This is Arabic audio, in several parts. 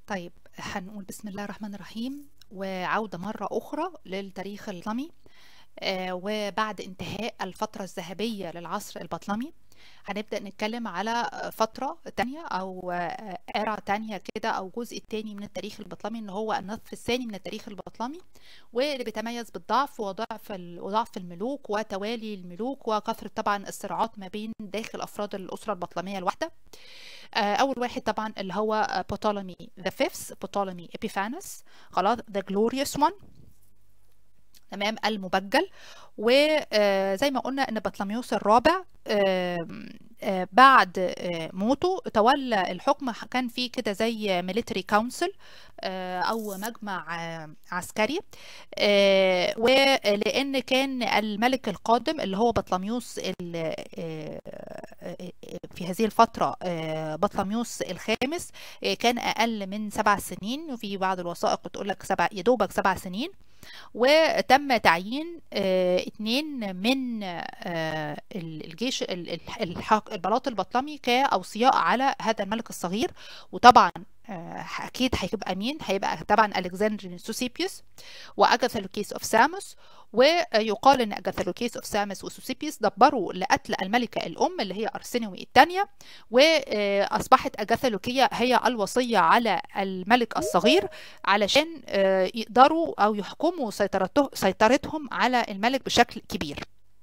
طيب هنقول بسم الله الرحمن الرحيم، وعودة مرة أخرى للتاريخ البطلمي. وبعد انتهاء الفترة الذهبية للعصر البطلمي هنبدأ نتكلم على فترة تانية أو إيرا تانية كده، أو جزء التاني من التاريخ البطلمي، اللي هو النصف الثاني من التاريخ البطلمي، واللي بيتميز بالضعف وضعف الملوك وتوالي الملوك وكثرة طبعا الصراعات ما بين داخل أفراد الأسرة البطلمية الواحدة. أول واحد طبعا اللي هو بطولمي the fifth، بطولمي إبيفانس، خلاص the glorious one، تمام، المبجل. وزي ما قلنا ان بطليموس الرابع بعد موته تولى الحكم. كان في كده زي ميليتري كونسل او مجمع عسكري، ولان كان الملك القادم اللي هو بطليموس في هذه الفترة بطليموس الخامس كان اقل من 7 سنين، وفي بعض الوثائق بتقول لك يا دوبك 7 سنين. وتم تعيين 2 من الجيش البلاط البطلمي كأوصياء على هذا الملك الصغير. وطبعا اكيد هيبقى مين؟ هيبقى طبعا الكسندر سوسيبيوس واجاثالوكيس اوف ساموس. ويقال ان اجاثالوكيس اوف ساموس وسوسيبيوس دبروا لقتل الملكه الام اللي هي ارسنوي الثانيه، واصبحت اجاثالوكيه هي الوصيه على الملك الصغير علشان يقدروا او يحكموا سيطرتهم على الملك بشكل كبير.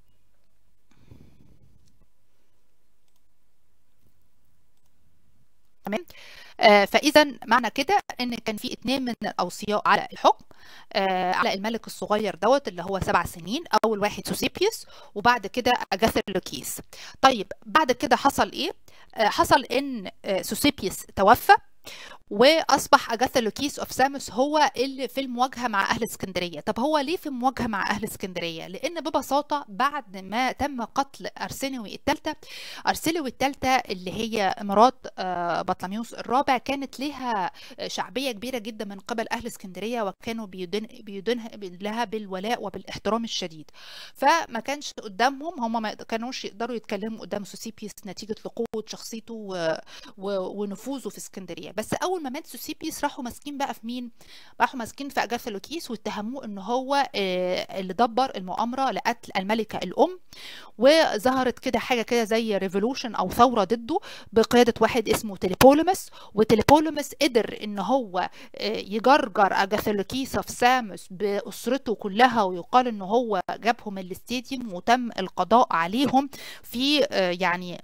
تمام. فاذا معنى كده ان كان في 2 من الاوصياء على الحكم على الملك الصغير دوت اللي هو 7 سنين. اول واحد سوسيبيوس، وبعد كده اجاثالوكيس. طيب بعد كده حصل ايه؟ حصل ان سوسيبيوس توفى، واصبح اجاثالوكيس اوف ساموس هو اللي في المواجهه مع اهل اسكندريه. طب هو ليه في المواجهه مع اهل اسكندريه؟ لان ببساطه بعد ما تم قتل ارسنوي الثالثه، ارسنوي الثالثه اللي هي مرات بطليموس الرابع، كانت لها شعبيه كبيره جدا من قبل اهل اسكندريه، وكانوا بيدنها لها بالولاء وبالاحترام الشديد. فما كانش قدامهم، هم ما كانوش يقدروا يتكلموا قدام سوسيبيوس نتيجه لقوه شخصيته ونفوذه في اسكندريه. بس اول ما مات سوسيبيوس راحوا ماسكين بقى في مين؟ راحوا ماسكين في اجاثالوكيس واتهموه ان هو اللي دبر المؤامره لقتل الملكه الام. وظهرت كده حاجه كده زي ريفولوشن او ثوره ضده بقياده واحد اسمه تليبولومس. وتليبولومس قدر ان هو يجرجر اجاثالوكيس اوف ساموس باسرته كلها، ويقال ان هو جابهم الاستاديوم وتم القضاء عليهم في يعني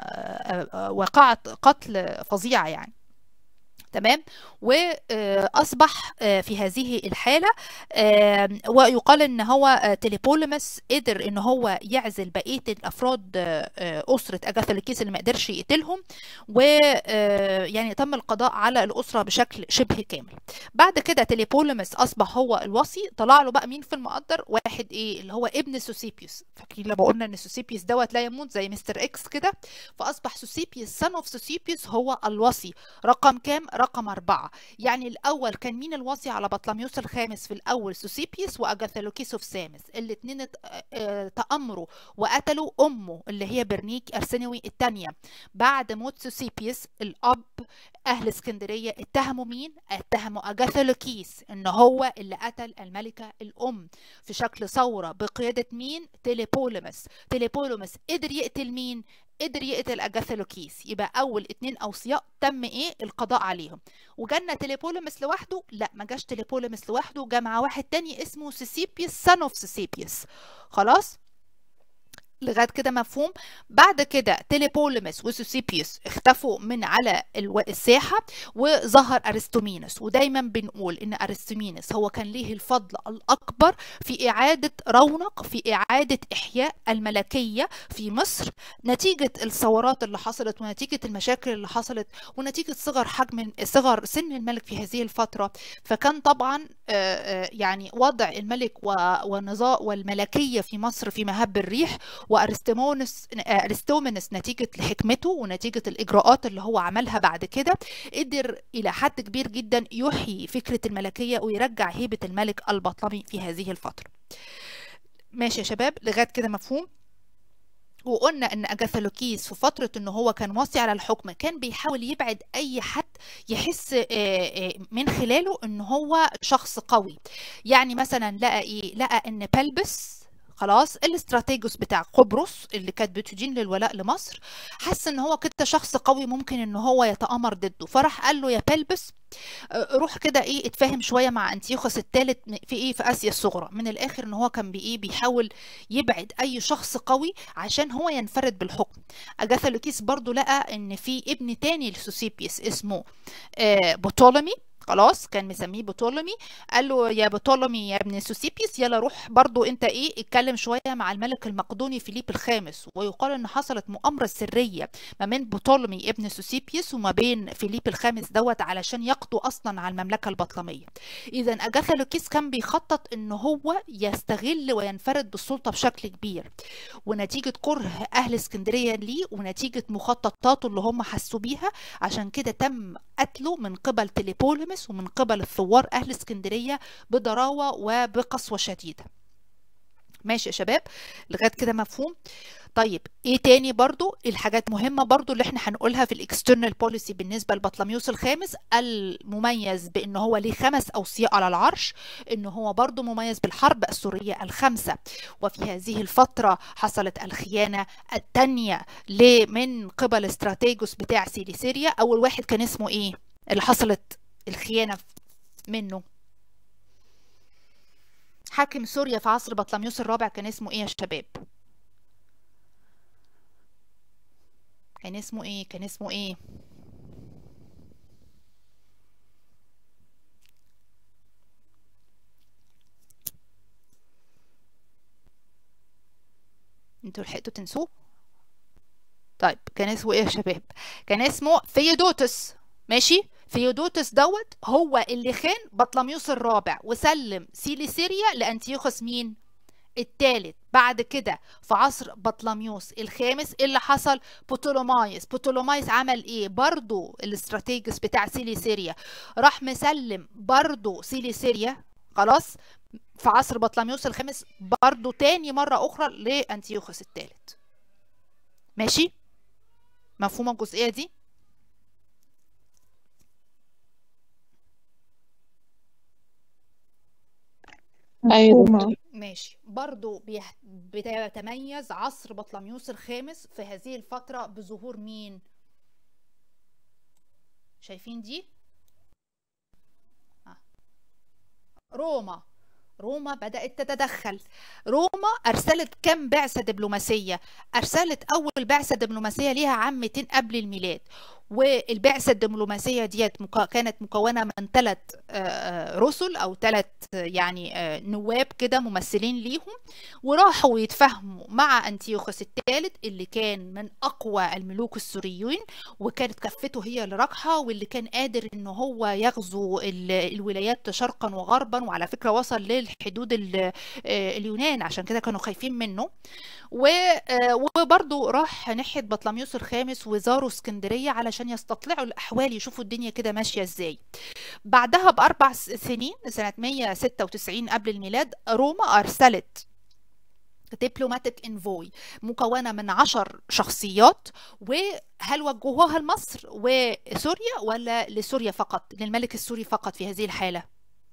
واقعه قتل فظيعه يعني. تمام. واصبح في هذه الحاله ويقال ان هو تليبولومس قدر ان هو يعزل بقيه الافراد اسره اجاثالوكيس اللي ما قدرش يقتلهم، ويعني تم القضاء على الاسره بشكل شبه كامل. بعد كده تليبولومس اصبح هو الوصي. طلع له بقى مين في المقدر؟ واحد ايه اللي هو ابن سوسيبيوس. فاكرين لما قلنا ان سوسيبيوس دوت لا يموت زي مستر اكس كده؟ فاصبح سوسيبيوس سن اوف سوسيبيوس هو الوصي رقم كام؟ رقم 4. يعني الأول كان مين الوصي على بطليموس الخامس في الأول؟ سوسيبيوس وأجاثالوكيس اوف ساموس. الاثنين تأمروا وقتلوا أمه اللي هي برنيك أرسنوي الثانية. بعد موت سوسيبيوس الأب، أهل اسكندرية اتهموا مين؟ اتهموا أجاثالوكيس إن هو اللي قتل الملكة الأم في شكل ثورة بقيادة مين؟ تليبولومس. تليبولومس قدر يقتل مين؟ قدر يقتل اجاثالوكيس. يبقى اول 2 اوصياء تم ايه؟ القضاء عليهم. وجالنا تليبولومس لوحده؟ لا، ما جاش تليبولومس لوحده، جا مع واحد تاني اسمه سوسيبيوس سان اوف سوسيبيوس. خلاص لغايه كده مفهوم؟ بعد كده تليبولومس وسوسيبيوس اختفوا من على الساحه، وظهر ارسطومينوس. ودايما بنقول ان ارسطومينوس هو كان ليه الفضل الاكبر في اعاده رونق، في اعاده احياء الملكيه في مصر، نتيجه الثورات اللي حصلت ونتيجه المشاكل اللي حصلت ونتيجه صغر سن الملك في هذه الفتره. فكان طبعا يعني وضع الملك ونظام والملكيه في مصر في مهب الريح. وارستومنس نتيجة لحكمته ونتيجة الإجراءات اللي هو عملها بعد كده قدر إلى حد كبير جدا يحيي فكرة الملكية ويرجع هيبة الملك البطلمي في هذه الفترة. ماشي يا شباب لغاية كده مفهوم؟ وقلنا ان اجاثالوكيس في فتره ان هو كان واصي على الحكم كان بيحاول يبعد اي حد يحس من خلاله ان هو شخص قوي. يعني مثلا لقى ايه؟ لقى ان بلبس خلاص الاستراتيجوس بتاع قبرص اللي كانت بتدين للولاء لمصر، حس ان هو كده شخص قوي ممكن ان هو يتآمر ضده، فراح قال له يا بلبس روح كده ايه اتفاهم شويه مع انتيوخوس الثالث في ايه في اسيا الصغرى. من الاخر ان هو كان بايه بيحاول يبعد اي شخص قوي عشان هو ينفرد بالحكم. اجاثالوكيس برضو لقى ان في ابن تاني لسوسيبيوس اسمه بطولمي، خلاص كان مسميه بطولمي، قال له يا بطولمي يا ابن سوسيبيوس يلا روح برضو انت ايه اتكلم شويه مع الملك المقدوني فيليب الخامس. ويقال ان حصلت مؤامره سريه ما بين بطولمي ابن سوسيبيوس وما بين فيليب الخامس دوت علشان يقضوا اصلا على المملكه البطلميه. اذا اجاثالوكيس كان بيخطط ان هو يستغل وينفرد بالسلطه بشكل كبير، ونتيجه كره اهل اسكندريه ليه ونتيجه مخططاته اللي هم حسوا بيها عشان كده تم قتله من قبل تليبوليمس ومن قبل الثوار اهل اسكندريه بضراوه وبقسوه شديده. ماشي يا شباب لغايه كده مفهوم؟ طيب ايه تاني برضو الحاجات مهمة برضو اللي احنا هنقولها في الاكسترنال بوليسي بالنسبة لبطلميوس الخامس؟ المميز بان هو ليه 5 اوصياء على العرش، ان هو برضو مميز بالحرب السورية ال5، وفي هذه الفترة حصلت الخيانة التانية من قبل استراتيجوس بتاع سيليسيريا. اول واحد كان اسمه ايه اللي حصلت الخيانة منه؟ حاكم سوريا في عصر بطلميوس الرابع كان اسمه ايه يا شباب؟ كان اسمه ايه؟ كان اسمه ايه؟ انتوا لحقتوا تنسوه؟ طيب كان اسمه ايه يا شباب؟ كان اسمه ثيودوتس. ماشي، ثيودوتس دوت هو اللي خان بطلميوس الرابع وسلم سيليسيريا لانتيوخوس مين؟ الثالث. بعد كده في عصر بطلميوس الخامس اللي حصل؟ بطولومايس عمل ايه؟ برضو الاستراتيجيس بتاع سيليسيريا راح مسلم برضو سيليسيريا خلاص في عصر بطلميوس الخامس برضو تاني مرة أخرى لأنتيوخوس الثالث. ماشي؟ مفهومة الجزئية دي؟ ايوه مفهومة. ماشي. برضو بيتميز عصر بطلميوس الخامس في هذه الفترة بظهور مين؟ شايفين دي؟ روما بدأت تتدخل. روما أرسلت كم بعثة دبلوماسية؟ أرسلت أول بعثة دبلوماسية ليها عام 200 قبل الميلاد، والبعثة الدبلوماسية ديت كانت مكونة من 3 رسل أو 3 يعني نواب كده ممثلين ليهم، وراحوا يتفاهموا مع أنتيوخوس الثالث اللي كان من أقوى الملوك السوريين، وكانت كفته هي اللي راجحة واللي كان قادر إن هو يغزو الولايات شرقا وغربا، وعلى فكرة وصل للحدود اليونان عشان كده كانوا خايفين منه. وبرضه راح ناحية بطلميوس الخامس وزاروا اسكندرية علشان يستطلعوا الأحوال يشوفوا الدنيا كده ماشية ازاي. بعدها ب4 سنين سنة 196 قبل الميلاد روما أرسلت دبلوماتيك انفوي مكونة من 10 شخصيات. وهل وجهوها لمصر وسوريا ولا لسوريا فقط، للملك السوري فقط في هذه الحالة؟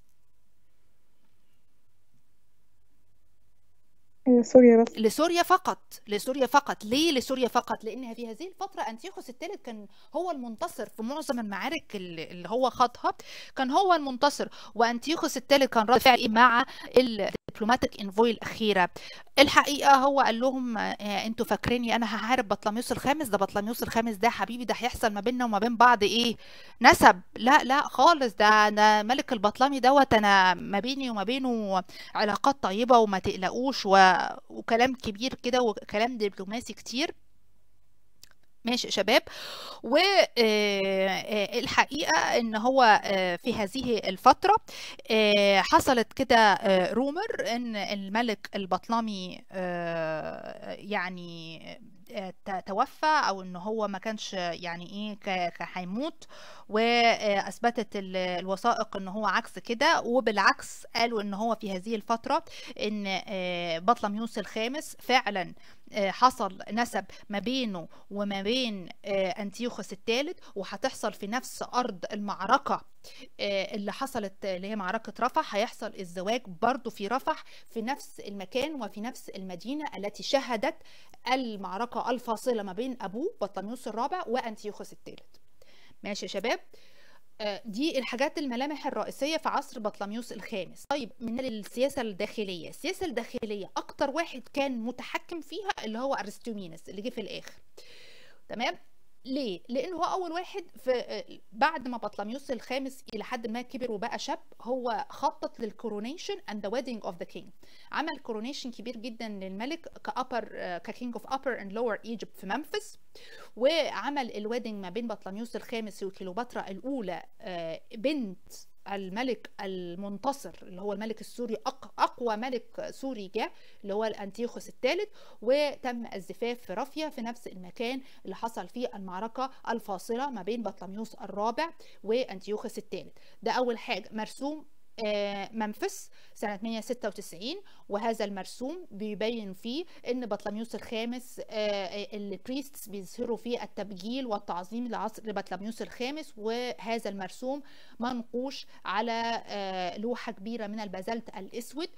سوريا بس. لسوريا فقط. لسوريا فقط. ليه لسوريا فقط؟ لان في هذه الفتره انتيوخوس الثالث كان هو المنتصر في معظم المعارك اللي هو خاضها، كان هو المنتصر. وانتيوخوس الثالث كان رد فعل مع الدبلوماتيك انفوي الاخيره. الحقيقه هو قال لهم انتوا فاكريني انا هحارب بطلميوس الخامس؟ ده بطلميوس الخامس ده حبيبي ده هيحصل ما بيننا وما بين بعض ايه نسب؟ لا لا خالص، ده ملك البطلمي دوت انا ما بيني وما بينه علاقات طيبه وما تقلقوش وكلام كبير كده وكلام دبلوماسي كتير. ماشي يا شباب. والحقيقة ان هو في هذه الفترة حصلت كده رومر ان الملك البطلمي يعني توفى او ان هو ما كانش يعني ايه هيموت، واثبتت الوثائق ان هو عكس كده. وبالعكس قالوا ان هو في هذه الفترة ان بطلميوس الخامس فعلا حصل نسب ما بينه وما بين أنتيوخوس الثالث، وهتحصل في نفس أرض المعركة اللي حصلت اللي هي معركة رفح. هيحصل الزواج برضو في رفح، في نفس المكان وفي نفس المدينة التي شهدت المعركة الفاصلة ما بين أبوه بطليموس الرابع وأنتيوخوس الثالث. ماشي يا شباب؟ دي الحاجات الملامح الرئيسية في عصر بطليموس الخامس. طيب من السياسة الداخلية، السياسة الداخلية أكتر واحد كان متحكم فيها اللي هو أرسطومينس اللي جه في الآخر. تمام؟ ليه؟ لأنه هو أول واحد في بعد ما بطليموس الخامس إلى حد ما كبر وبقى شاب، هو خطط للكورونيشن and the wedding of the king. عمل كورونيشن كبير جدا للملك ككينج اوف upper and lower Egypt في ممفيس، وعمل الويدنج ما بين بطليموس الخامس وكليوباترا الأولى بنت الملك المنتصر اللي هو الملك السوري، أقوى ملك سوري جه اللي هو الأنتيوخوس الثالث، وتم الزفاف في رافيا في نفس المكان اللي حصل فيه المعركة الفاصلة ما بين بطليموس الرابع وأنتيوخوس الثالث. ده أول حاجة. مرسوم ممفيس سنة 196، وهذا المرسوم بيبين فيه ان بطليموس الخامس البريستس بيظهروا فيه التبجيل والتعظيم لعصر بطليموس الخامس، وهذا المرسوم منقوش على لوحة كبيرة من البازلت الاسود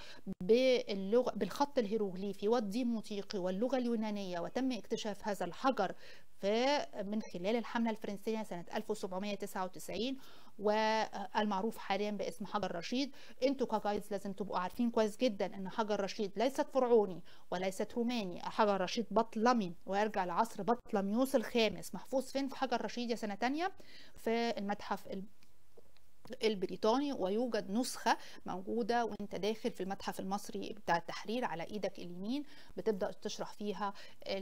بالخط الهيروغليفي والديموطيقي واللغة اليونانية، وتم اكتشاف هذا الحجر من خلال الحملة الفرنسية سنة 1799 والمعروف حاليا باسم حجر رشيد. انتوا كجايز لازم تبقوا عارفين كويس جدا ان حجر رشيد ليست فرعوني وليست روماني، حجر رشيد بطلمي ويرجع لعصر بطليموس الخامس. محفوظ فين في حجر رشيد يا سنة تانية؟ في المتحف البريطاني، ويوجد نسخة موجودة وانت داخل في المتحف المصري بتاع التحرير على ايدك اليمين، بتبدأ تشرح فيها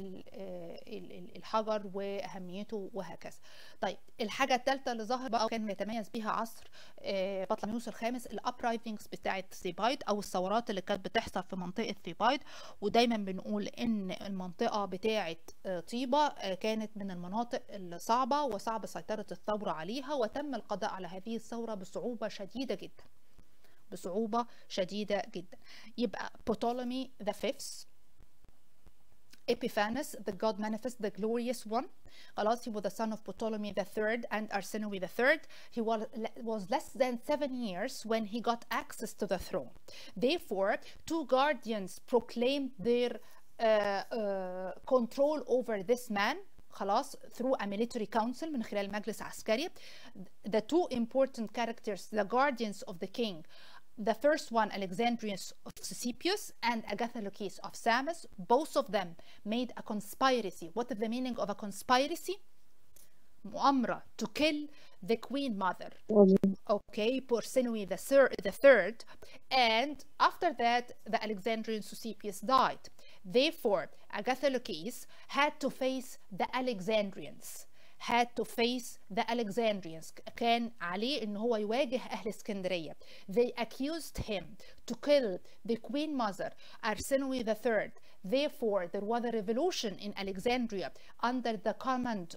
الحجر واهميته وهكذا. طيب الحاجة الثالثة اللي ظهر بقى وكان يتميز بها عصر بطليموس الخامس الابرايزنجز بتاعة ثيبايد او الثورات اللي كانت بتحصل في منطقة ثيبايد. ودايما بنقول ان المنطقة بتاعة طيبة كانت من المناطق الصعبة وصعب سيطرة الثورة عليها، وتم القضاء على هذه الثورة بصعوبة شديدة جدا، بصعوبة شديدة جدا. يبقى Ptolemy the Fifth, Epiphanes the God manifest the glorious one. خلاص he was the son of Ptolemy the third and Arsinoe the third. He was less than 7 years when he got access to the throne. Therefore, two guardians proclaimed their control over this man خلاص through a military council من خلال مجلس عسكري. The two important characters, the guardians of the king, the first one Alexandrius of Sisypius and Agathocles of Samos, both of them made a conspiracy. What is the meaning of a conspiracy? مؤامرة to kill the queen mother. Okay, Porsinoe the third, and after that the Alexandrian Sisypius died. Therefore, Agathocles had to face the Alexandrians. كان عليه ان هو يواجه اهل اسكندرية. They accused him to kill the queen mother Arsinoe the third. Therefore, there was a revolution in Alexandria under the command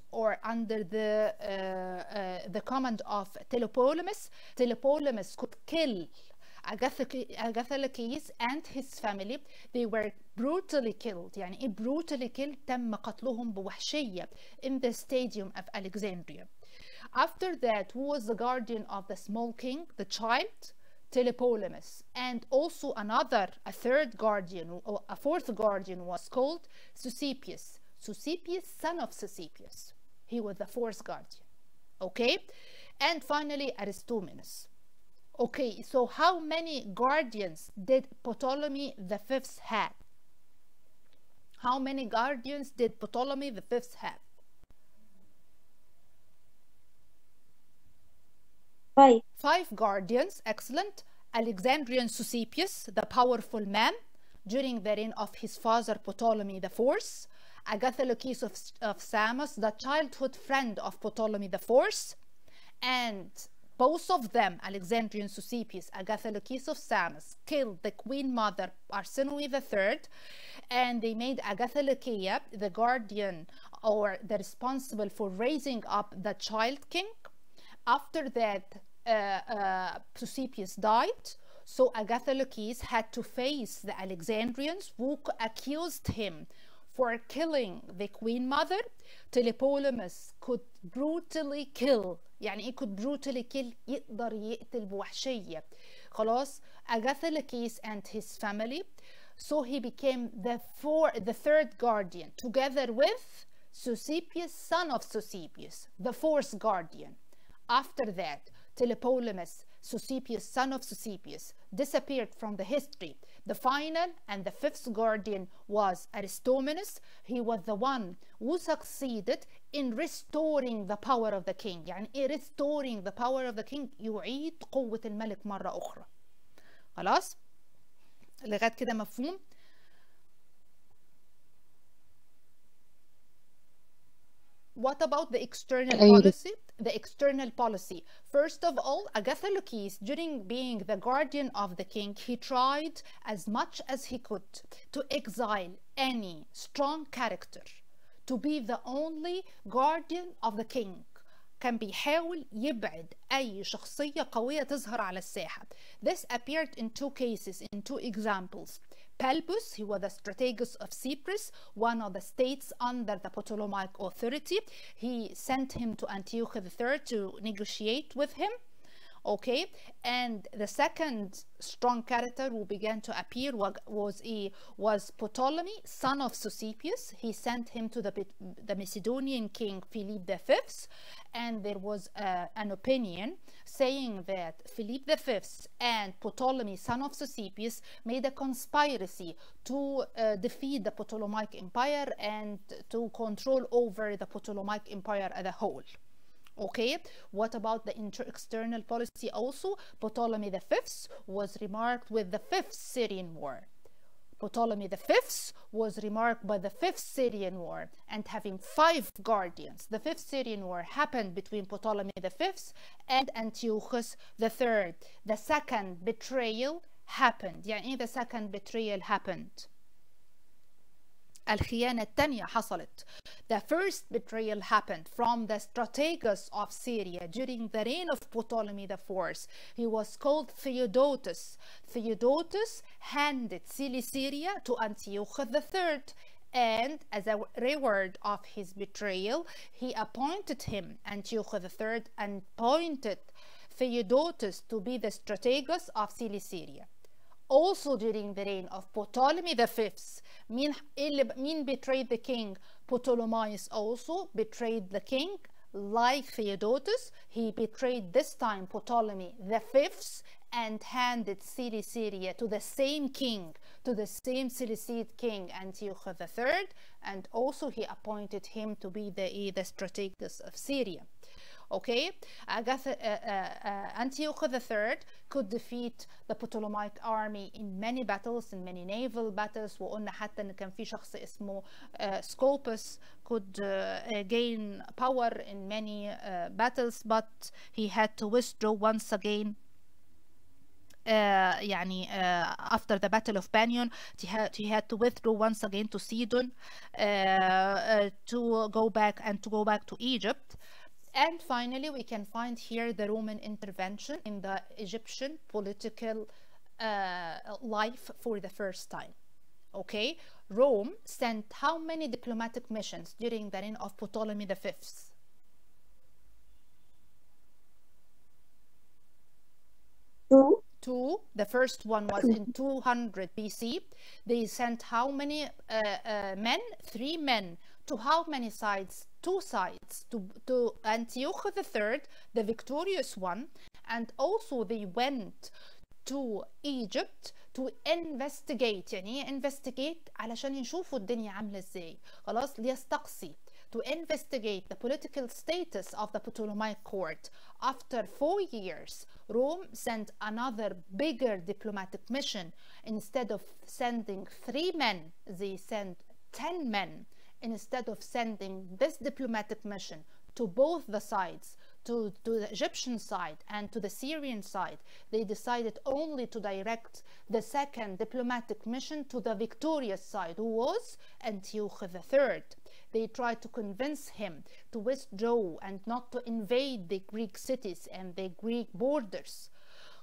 of Telepolemus. Telepolemus could kill Agathocles and his family. They were brutally killed. يعني ايه brutally killed؟ تم قتلهم بوحشية in the stadium of Alexandria. After that, who was the guardian of the small king, the child? Telepolemus. And also a third guardian, or a fourth guardian was called Sisypius. Sisypius, son of Sisypius. He was the fourth guardian. Okay? And finally, Aristomenes. Okay, so how many guardians did Ptolemy the Fifth have? How many guardians did Ptolemy the Fifth have? 5. 5 guardians, excellent. Alexandrian Sisypius, the powerful man, during the reign of his father Ptolemy the Fourth. Agathocles of Samos, the childhood friend of Ptolemy the Fourth. And both of them, Alexandrian Sisypius, Agathocles of Samos, killed the queen mother Arsinoe III, and they made Agathocles the guardian or the responsible for raising up the child king. After that, Sisypius died, so Agathocles had to face the Alexandrians who accused him for killing the queen mother, Tlepolemus could brutally kill. يعني ايه could brutally kill؟ يقدر يقتل بوحشية. خلاص. Agathocles and his family. So he became the third guardian together with Susipius, son of Susipius, the fourth guardian. After that, Tlepolemus, Susipius, son of Susipius, disappeared from the history. The final and the fifth guardian was Aristomenes. He was the one who succeeded in restoring the power of the king. يعني ايه restoring the power of the king؟ يعيد قوة الملك مرة أخرى. خلاص؟ لغاية كده مفهوم؟ What about the external policy? The external policy. First of all, Agathocles, during being the guardian of the king, he tried as much as he could to exile any strong character to be the only guardian of the king. كان بيحاول يبعد أي شخصية قوية تظهر على الساحة. This appeared in two cases, in two examples. Palbus, he was the strategist of Cyprus, one of the states under the Ptolemaic authority. He sent him to Antiochus III to negotiate with him. Okay, and the second strong character who began to appear was Ptolemy, son of Susipius. He sent him to the Macedonian king Philip V, and there was an opinion saying that Philip V and Ptolemy, son of Susipius, made a conspiracy to defeat the Ptolemaic Empire and to control over the Ptolemaic Empire as a whole. Okay, what about the external policy also? Ptolemy V was remarked with the Fifth Syrian War. Ptolemy V was remarked by the Fifth Syrian War and having 5 guardians. The Fifth Syrian War happened between Ptolemy V and Antiochus III. The second betrayal happened. يعني the second betrayal happened. الخيانة الثانية حصلت. The first betrayal happened from the strategist of Syria during the reign of Ptolemy IV. He was called Theodotus. Theodotus handed Cilicia to Antiochus III, and as a reward of his betrayal, he appointed him, Antiochus III, and appointed Theodotus to be the strategist of Cilicia. Also during the reign of Ptolemy V, mean betrayed the king? Ptolemaeus also betrayed the king like Theodotus. He betrayed this time Ptolemy V and handed Cilicia to the same king, to the same Seleucid king Antiochus III, and also he appointed him to be the strategist of Syria. Okay, Antiochus III could defeat the Ptolemaic army in many battles, in many naval battles. وقلنا حتى إن كان في شخص اسمه Scopus could gain power in many battles, but he had to withdraw once again. After the Battle of Panion, he had to withdraw once again to Sidon to go back to Egypt. And finally, we can find here the Roman intervention in the Egyptian political life for the first time. Okay, Rome sent how many diplomatic missions during the reign of Ptolemy V? 2. 2. The first one was in 200 BC. They sent how many men? 3 men. To how many sides? 2 sides. To Antiochus III, the victorious one, and also they went to Egypt to investigate. يعني investigate علشان يشوفوا الدنيا عاملة ازاي. خلاص ليستقصي. To investigate the political status of the Ptolemaic court. After 4 years, Rome sent another bigger diplomatic mission. Instead of sending 3 men, they sent 10 men. Instead of sending this diplomatic mission to both the sides, to the Egyptian side and to the Syrian side, they decided only to direct the second diplomatic mission to the victorious side, who was Antiochus III. They tried to convince him to withdraw and not to invade the Greek cities and the Greek borders.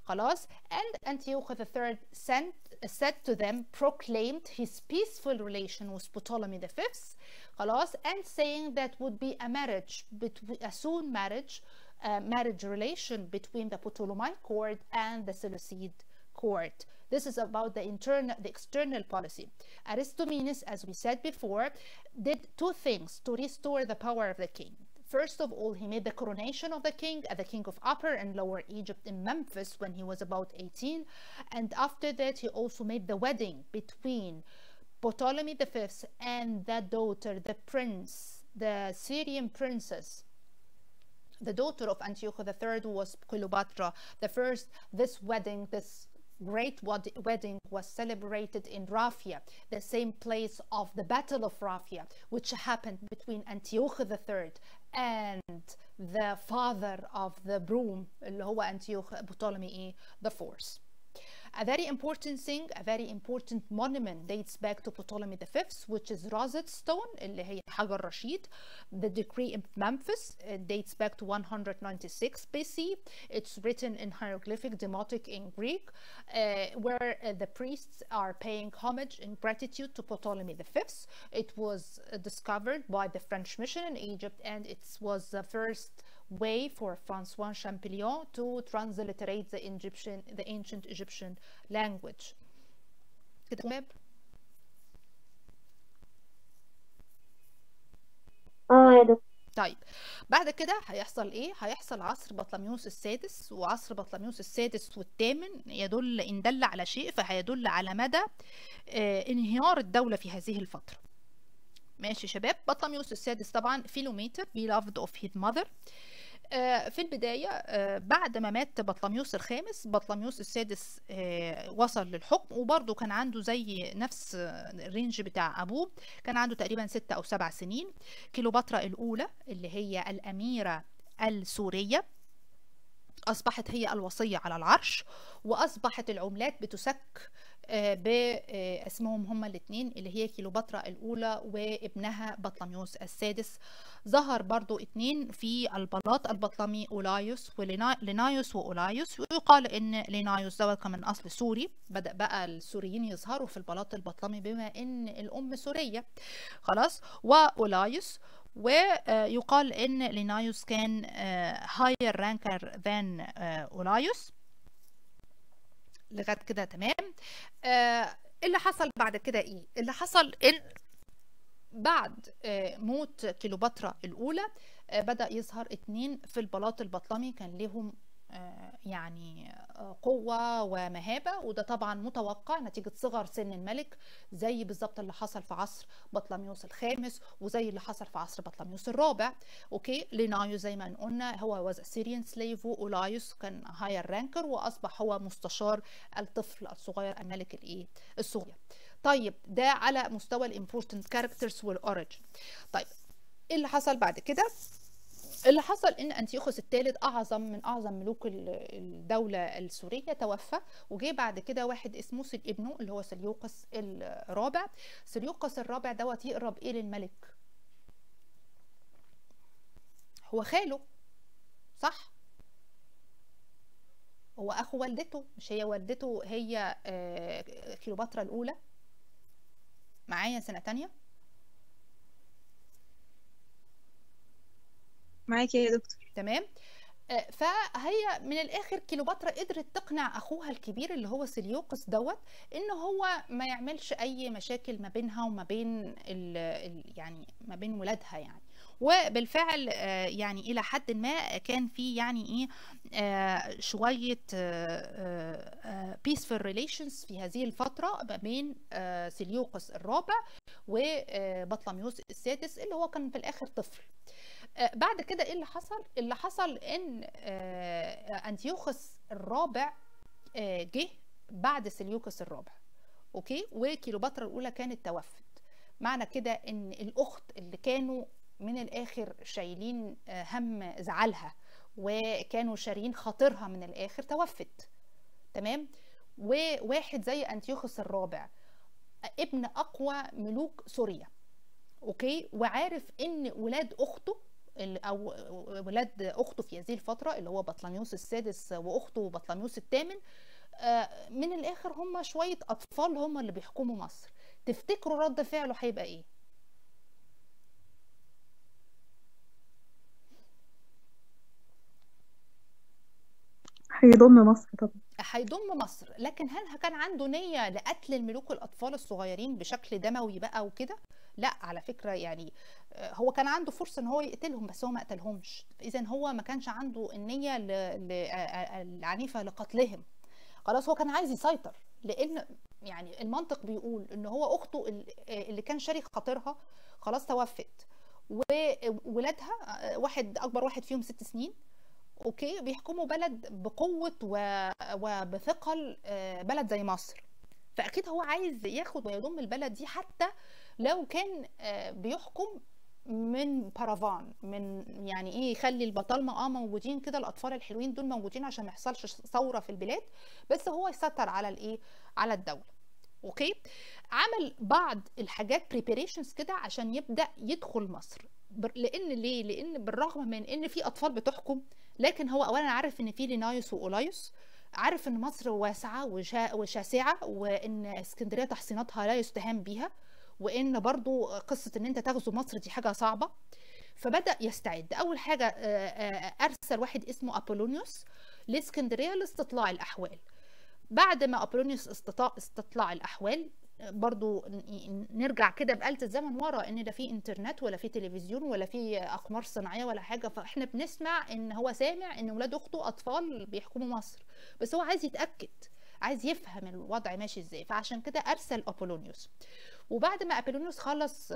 خلاص. and Antiochus III said to them, proclaimed his peaceful relation with Ptolemy V, خلاص, and saying that would be a marriage, a soon marriage relation between the Ptolemaic court and the Seleucid court. This is about the external policy. Aristomenes, as we said before, did two things to restore the power of the king. First of all, he made the coronation of the king as the king of Upper and Lower Egypt in Memphis when he was about 18. And after that, he also made the wedding between Ptolemy V and the daughter, the Syrian princess. The daughter of Antiochus III was Cleopatra. This great wedding was celebrated in Raphia, the same place of the Battle of Raphia, which happened between Antiochus III and the father of the broom, اللي هو Ptolemy IV. A very important thing, a very important monument dates back to Ptolemy V, which is Rosette Stone, اللي هي حجر رشيد. The decree in Memphis dates back to 196 BC. It's written in hieroglyphic demotic in Greek, where the priests are paying homage and gratitude to Ptolemy V. It was discovered by the French mission in Egypt, and it was the first way for Francois Champollion to transliterate the ancient Egyptian language. كده يا دكتور. طيب بعد كده هيحصل ايه؟ هيحصل عصر بطليموس السادس، وعصر بطليموس السادس والثامن يدل ان دل على شيء فهيدل على مدى انهيار الدولة في هذه الفترة. ماشي شباب. بطليموس السادس طبعا فيلوميتر beloved of his mother. في البداية بعد ما مات بطليموس الخامس، بطليموس السادس وصل للحكم، وبرضه كان عنده زي نفس الرينج بتاع أبوه، كان عنده تقريبا 6 أو 7 سنين. كليوباترا الأولى اللي هي الأميرة السورية أصبحت هي الوصية على العرش، وأصبحت العملات بتسك باسمهم هما الاثنين اللي هي كليوباترا الأولى وابنها بطليموس السادس. ظهر برضو اثنين في البلاط البطلمي، أولايوس ولينايوس وأولايوس، ويقال إن لينايوس دوت كان من أصل سوري. بدأ بقى السوريين يظهروا في البلاط البطلمي بما إن الأم سورية خلاص. وأولايوس، ويقال إن لينايوس كان higher ranker than أولايوس لغايه كده. تمام. اللي حصل بعد كده ايه؟ اللي حصل ان بعد موت كليوباترا الاولى بدأ يظهر اثنين في البلاط البطلمي كان لهم يعني قوة ومهابة، وده طبعا متوقع نتيجة صغر سن الملك، زي بالظبط اللي حصل في عصر بطليموس الخامس وزي اللي حصل في عصر بطليموس الرابع. اوكي. لينايوس زي ما قلنا هو was a Syrian slave، وأولايوس كان higher ranker واصبح هو مستشار الطفل الصغير الملك الايه السوري. طيب ده على مستوى الامبورتنت كاركترز والاوريجن. طيب ايه اللي حصل بعد كده؟ اللي حصل ان انتيوخوس الثالث من اعظم ملوك الدوله السوريه توفى، وجي بعد كده واحد اسمه ابنه اللي هو سليوقس الرابع. سليوقس الرابع دوت يقرب ايه للملك؟ هو خاله صح؟ هو اخو والدته، مش هي والدته هي كليوباترا الاولى؟ معايا سنه تانية؟ معاكي يا دكتور. تمام. فهي من الاخر كليوباترا قدرت تقنع اخوها الكبير اللي هو سليوقس دوت ان هو ما يعملش اي مشاكل ما بينها وما بين يعني ما بين ولادها يعني. وبالفعل يعني الى حد ما كان في يعني ايه شويه peaceful relations في هذه الفتره ما بين سليوقس الرابع وبطليموس السادس اللي هو كان في الاخر طفل. بعد كده ايه اللي حصل؟ اللي حصل ان انتيوخوس الرابع جه بعد سليوكس الرابع. اوكي. وكليوباترا الاولى كانت توفت. معنى كده ان الاخت اللي كانوا من الاخر شايلين هم زعلها وكانوا شارين خاطرها من الاخر توفت. تمام. وواحد زي انتيوخوس الرابع ابن اقوى ملوك سوريا، اوكي، وعارف ان ولاد اخته او ولاد اخته في هذه الفتره اللي هو بطليموس السادس واخته بطليموس الثامن، من الاخر هم شويه اطفال هم اللي بيحكموا مصر. تفتكروا رد فعله هيبقى ايه؟ هيضم مصر طبعا. هيضم مصر، لكن هل كان عنده نية لقتل الملوك الأطفال الصغيرين بشكل دموي بقى وكده؟ لا، على فكرة يعني هو كان عنده فرصة ان هو يقتلهم بس هو ما قتلهمش. اذا هو ما كانش عنده النية العنيفة لقتلهم. خلاص، هو كان عايز يسيطر، لان يعني المنطق بيقول ان هو اخته اللي كان شاري خاطرها خلاص توفت، وولادها واحد اكبر واحد فيهم 6 سنين، اوكي، بيحكموا بلد بقوة وبثقل بلد زي مصر. فاكيد هو عايز ياخد ويضم البلد دي، حتى لو كان بيحكم من بارافان، من يعني ايه، يخلي البطالمه موجودين كده، الاطفال الحلوين دول موجودين عشان ما يحصلش ثوره في البلاد، بس هو يسيطر على الايه، على الدوله. اوكي، عمل بعض الحاجات بريباريشنز كده عشان يبدا يدخل مصر. لان بالرغم من ان في اطفال بتحكم، لكن هو اولا عارف ان في لينايوس واولايوس، عارف ان مصر واسعه وشاسعه، وان اسكندريه تحصيناتها لا يستهان بيها، وان برضو قصه ان انت تغزو مصر دي حاجه صعبه. فبدا يستعد. اول حاجه ارسل واحد اسمه ابولونيوس لاسكندريه لاستطلاع الاحوال. بعد ما ابولونيوس استطلاع الاحوال، برضو نرجع كده بآلة الزمن ورا، ان لا في انترنت ولا في تلفزيون ولا في اقمار صناعيه ولا حاجه، فاحنا بنسمع ان هو سامع ان ولاد اخته اطفال بيحكموا مصر، بس هو عايز يتاكد، عايز يفهم الوضع ماشي ازاي، فعشان كده ارسل ابولونيوس. وبعد ما ابولونيوس خلص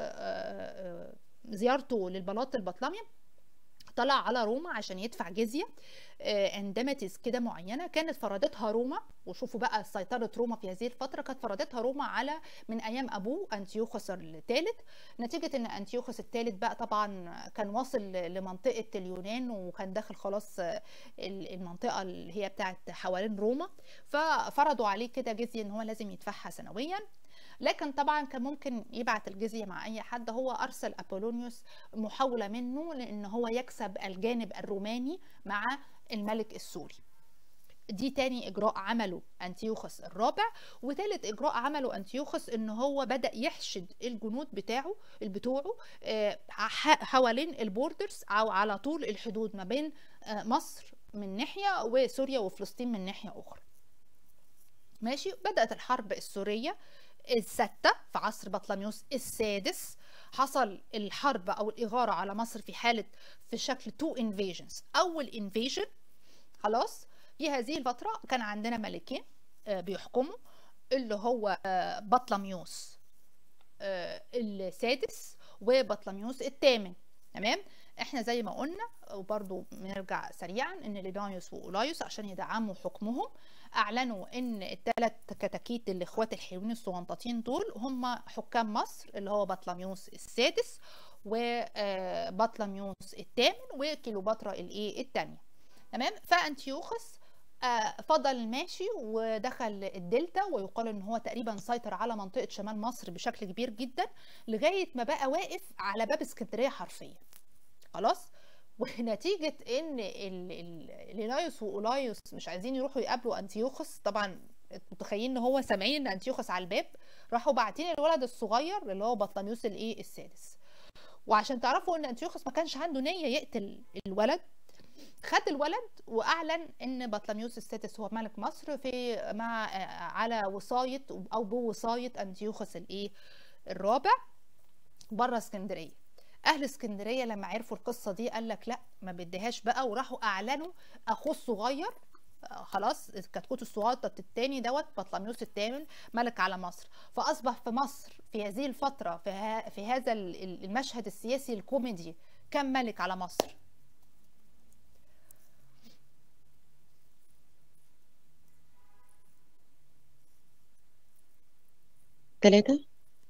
زيارته للبلاط البطلمي، طلع على روما عشان يدفع جزية اندمتس كده معينة كانت فرضتها روما. وشوفوا بقى سيطرة روما في هذه الفترة، كانت فرضتها روما على من أيام أبوه أنتيوخوس الثالث، نتيجة أن أنتيوخوس الثالث بقى طبعا كان واصل لمنطقة اليونان، وكان داخل خلاص المنطقة اللي هي بتاعت حوالين روما، ففرضوا عليه كده جزية أن هو لازم يدفعها سنويا. لكن طبعا كان ممكن يبعت الجزية مع أي حد. هو أرسل أبولونيوس محاولة منه لأن هو يكسب الجانب الروماني مع الملك السوري. دي تاني إجراء عمله أنتيوخوس الرابع. وثالث إجراء عمله أنتيوخوس إن هو بدأ يحشد الجنود بتوعه حوالين البوردرز أو على طول الحدود ما بين مصر من ناحية وسوريا وفلسطين من ناحية أخرى. ماشي. بدأت الحرب السورية الستة في عصر بطليموس السادس. حصل الحرب أو الإغارة على مصر في شكل 2 invasions. أول invasion خلاص في هذه الفترة كان عندنا ملكين بيحكموا، اللي هو بطليموس السادس وبطليموس الثامن. تمام. احنا زي ما قلنا، وبرضو بنرجع سريعا، ان لينايوس واولايوس عشان يدعموا حكمهم اعلنوا ان الثلاث كتاكيت الاخوات الحلوين الصغنطاطين دول هم حكام مصر، اللي هو بطليموس السادس وبطليموس الثامن وكليوباترا الثانيه. تمام. فانتيوخوس فضل ماشي ودخل الدلتا، ويقال ان هو تقريبا سيطر على منطقه شمال مصر بشكل كبير جدا، لغايه ما بقى واقف على باب اسكندريه حرفيا. خلاص. ونتيجه ان لينايوس واولايوس مش عايزين يروحوا يقابلوا انتيوخوس، طبعا متخيلين ان هو سامعين ان انتيوخوس على الباب، راحوا باعتين الولد الصغير اللي هو بطليموس السادس. وعشان تعرفوا ان انتيوخوس ما كانش عنده نيه يقتل الولد، خد الولد واعلن ان بطليموس السادس هو ملك مصر على وصايه او بوصايه انتيوخوس الرابع بره اسكندريه. اهل اسكندريه لما عرفوا القصه دي قال لك لا ما بديهاش بقى، وراحوا اعلنوا اخوه الصغير خلاص كتكوت الصغير الثاني بطليموس الثامن ملك على مصر. فاصبح في مصر في هذه الفتره في هذا المشهد السياسي الكوميدي كم ملك على مصر؟ 3.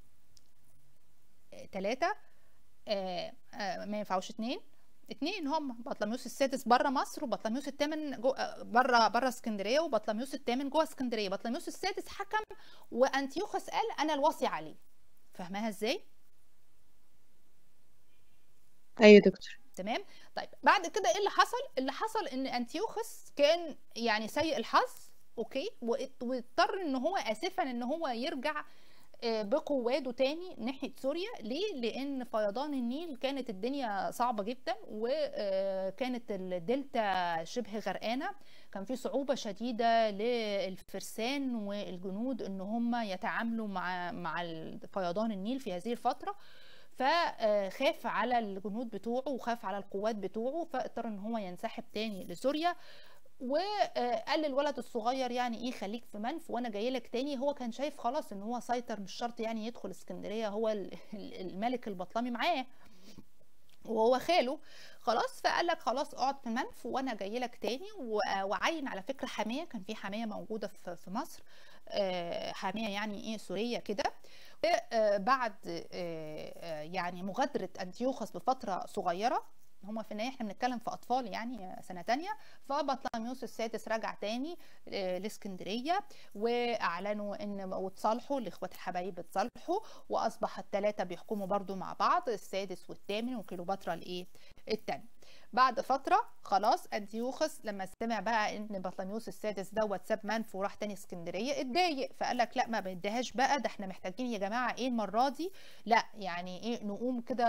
3. ما ينفعوش 2. هم بطليموس السادس بره مصر، وبطليموس الثامن بره اسكندريه، وبطليموس الثامن جوه اسكندريه. بطليموس السادس حكم وانتيوخوس قال انا الوصي عليه. فاهماها ازاي؟ ايوه دكتور. تمام. طيب بعد كده ايه اللي حصل؟ اللي حصل ان انتيوخس كان يعني سيء الحظ، اوكي، واضطر ان هو اسفا ان هو يرجع بقواته تاني ناحية سوريا. ليه؟ لأن فيضان النيل كانت الدنيا صعبة جدا، وكانت الدلتا شبه غرقانة. كان في صعوبة شديدة للفرسان والجنود ان هم يتعاملوا مع فيضان النيل في هذه الفترة. فخاف على الجنود بتوعه وخاف على القوات بتوعه، فاضطر ان هو ينسحب تاني لسوريا. وقال للولد الصغير يعني ايه، خليك في منف وانا جاي لك تاني. هو كان شايف خلاص ان هو سيطر، مش شرط يعني يدخل اسكندريه، هو الملك البطلمي معاه وهو خاله خلاص. فقال لك خلاص اقعد في منف وانا جاي لك تاني. وعين على فكره حاميه، كان في حاميه موجوده في مصر، حاميه يعني ايه سوريه كده. بعد يعني مغادره انتيوخس بفتره صغيره، هما في النهايه احنا بنتكلم في اطفال يعني سنه تانية، فبطليموس السادس رجع تاني لاسكندريه، واعلنوا ان وتصالحوا الاخوات الحبايب، اتصالحوا واصبح الثلاثه بيحكموا برضو مع بعض، السادس والثامن وكليوباترا الايه الثاني. بعد فتره خلاص انتيوخس لما سمع بقى ان بطليموس السادس دوت ساب منف وراح تاني اسكندريه اتضايق، فقال لك لا ما بديهاش بقى، ده احنا محتاجين يا جماعه ايه المره دي، لا يعني ايه نقوم كده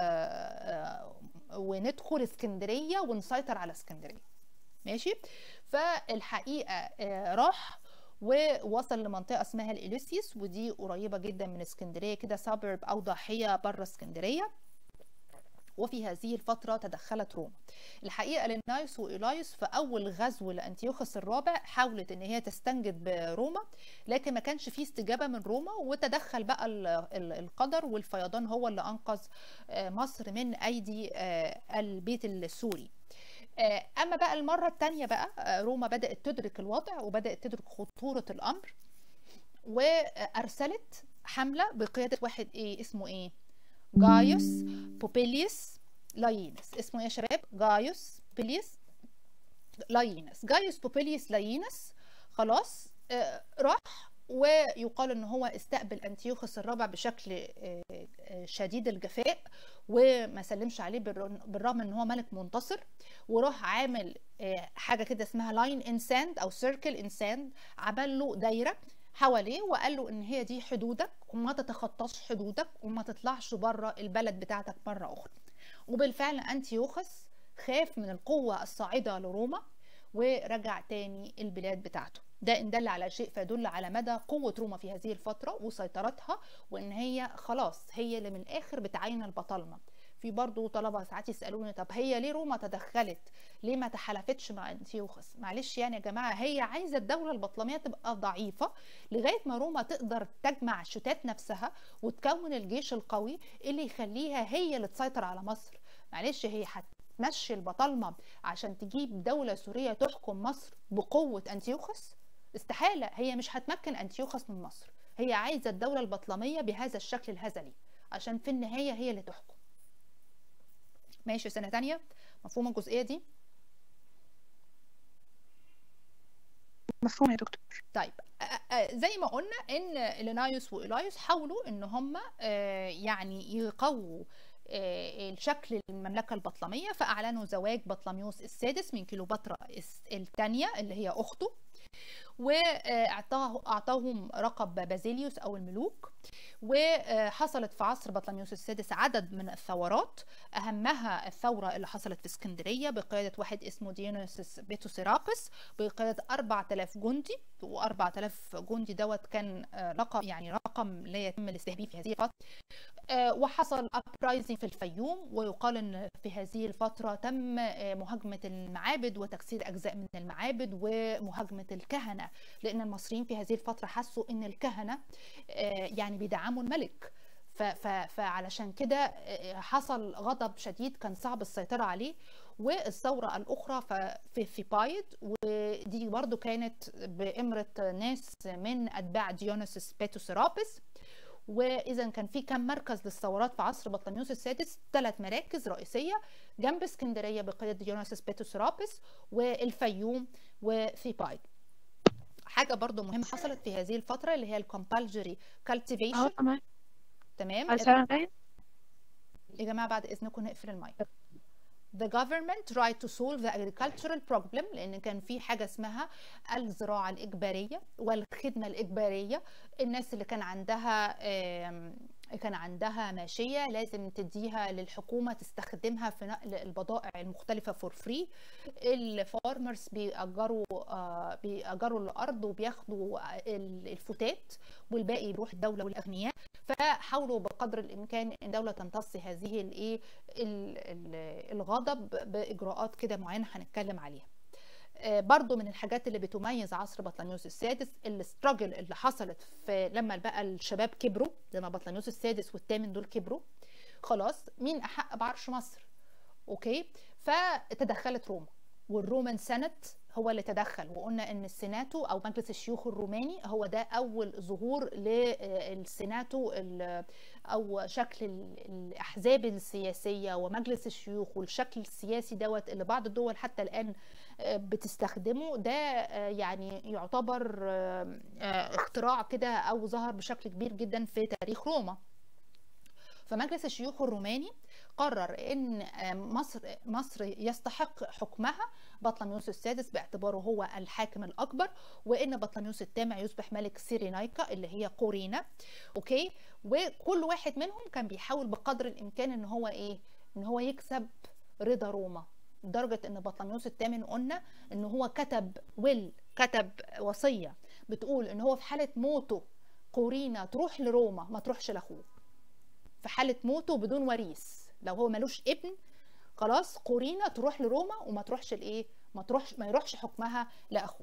وندخل اسكندريه ونسيطر على اسكندريه. ماشي. فالحقيقه راح ووصل لمنطقه اسمها الإليسيس، ودي قريبه جدا من اسكندريه كده، سابرب او ضاحيه بره اسكندريه. وفي هذه الفترة تدخلت روما. الحقيقة لينايوس وإيلايوس في أول غزو لأنتيوخس الرابع حاولت إن هي تستنجد بروما، لكن ما كانش فيه استجابة من روما، وتدخل بقى القدر والفيضان هو اللي أنقذ مصر من أيدي البيت السوري. أما بقى المرة الثانية بقى روما بدأت تدرك الوضع وبدأت تدرك خطورة الأمر، وأرسلت حملة بقيادة واحد إيه اسمه إيه؟ جايوس بوبيليوس لايينس. اسمه ايه يا شباب؟ جايوس بوبيليوس لايينس. جايوس بوبيليوس لايينس خلاص راح، ويقال ان هو استقبل انتيوخس الرابع بشكل شديد الجفاء، وما سلمش عليه بالرغم ان هو ملك منتصر. وراح عامل حاجه كده اسمها لاين ان ساند او سيركل ان ساند، عمل له دايره حواليه وقال له ان هي دي حدودك، وما تتخطاش حدودك وما تطلعش بره البلد بتاعتك مره اخرى. وبالفعل انتيوخس خاف من القوه الصاعده لروما ورجع تاني البلاد بتاعته. ده ان دل على شيء فيدل على مدى قوه روما في هذه الفتره وسيطرتها، وان هي خلاص هي اللي من الاخر بتعين البطالمه. في برضه طلبه ساعات يسالوني طب هي ليه روما تدخلت؟ ليه ما تحالفتش مع انتيوخس؟ معلش يعني يا جماعه، هي عايزه الدوله البطلميه تبقى ضعيفه لغايه ما روما تقدر تجمع شتات نفسها وتكون الجيش القوي اللي يخليها هي اللي تسيطر على مصر. معلش هي هتمشي البطالمه عشان تجيب دوله سوريه تحكم مصر بقوه انتيوخس؟ استحاله، هي مش هتمكن انتيوخس من مصر. هي عايزه الدوله البطلميه بهذا الشكل الهزلي عشان في النهايه هي اللي تحكم. ماشي. سنه تانية مفهوم الجزئيه دي؟ مفهوم يا دكتور. طيب زي ما قلنا ان لينايوس وإيلايوس حاولوا ان هم يعني يقووا الشكل المملكه البطلميه، فاعلنوا زواج بطليموس السادس من كليوباترا الثانيه اللي هي اخته، واعطاهم لقب بازيليوس او الملوك. وحصلت في عصر بطليموس السادس عدد من الثورات، اهمها الثوره اللي حصلت في اسكندريه بقياده واحد اسمه ديونيسوس بيتوسيراقس بقياده 4000 جندي. و4000 جندي دوت كان رقم يعني رقم لا يتم الاستهبال في هذه الفتره. وحصل ابرايزنج في الفيوم، ويقال ان في هذه الفتره تم مهاجمه المعابد وتكسير اجزاء من المعابد ومهاجمه الكهنه، لان المصريين في هذه الفتره حسوا ان الكهنه يعني بيدعموا الملك، فعلشان كده حصل غضب شديد كان صعب السيطره عليه. والثوره الاخرى في بايد، ودي برضو كانت بامره ناس من اتباع ديونيسوس بيتوسيراقس. واذا كان في كم مركز للثورات في عصر بطليموس السادس؟ 3 مراكز رئيسيه جنب اسكندريه بقياده ديونيسوس بيتوسيراقس، والفيوم، وفي بايد. حاجه برضو مهمه حصلت في هذه الفتره اللي هي الكومبالجري كالتيفيشن. تمام. تمام يا يا جماعه بعد اذنكم نقفل المايك. the government tried to solve the agricultural problem لأن كان في حاجة اسمها الزراعة الإجبارية والخدمة الإجبارية. الناس اللي كان عندها ماشية لازم تديها للحكومة تستخدمها في نقل البضائع المختلفة فور فري. الفارمرز بيأجروا الأرض وبياخدوا الفتات والباقي يروح الدولة والأغنياء. فحاولوا بقدر الإمكان إن الدولة تمتص هذه الغضب بإجراءات كده معينة هنتكلم عليها. برضو من الحاجات اللي بتميز عصر بطليموس السادس الاستراجل اللي حصلت في لما بقى الشباب كبروا، لما بطليموس السادس والثامن دول كبروا خلاص مين أحق بعرش مصر؟ أوكي، فتدخلت روما، والرومان سنت هو اللي تدخل، وقلنا ان السيناتو او مجلس الشيوخ الروماني هو ده اول ظهور للسيناتو او شكل الاحزاب السياسيه ومجلس الشيوخ والشكل السياسي دوت اللي بعض الدول حتى الان بتستخدمه. ده يعني يعتبر اختراع كده او ظهر بشكل كبير جدا في تاريخ روما. فمجلس الشيوخ الروماني قرر ان مصر يستحق حكمها بطليموس السادس باعتباره هو الحاكم الاكبر، وان بطليموس الثامن يصبح ملك سيرينايكا اللي هي قورينا. اوكي، وكل واحد منهم كان بيحاول بقدر الامكان ان هو يكسب رضا روما، لدرجه ان بطليموس الثامن قلنا ان هو كتب وصيه بتقول ان هو في حاله موته قورينا تروح لروما ما تروحش لاخوه. في حالة موته بدون وريث، لو هو ملوش ابن خلاص قورينا تروح لروما وما تروحش ما يروحش حكمها لاخوه.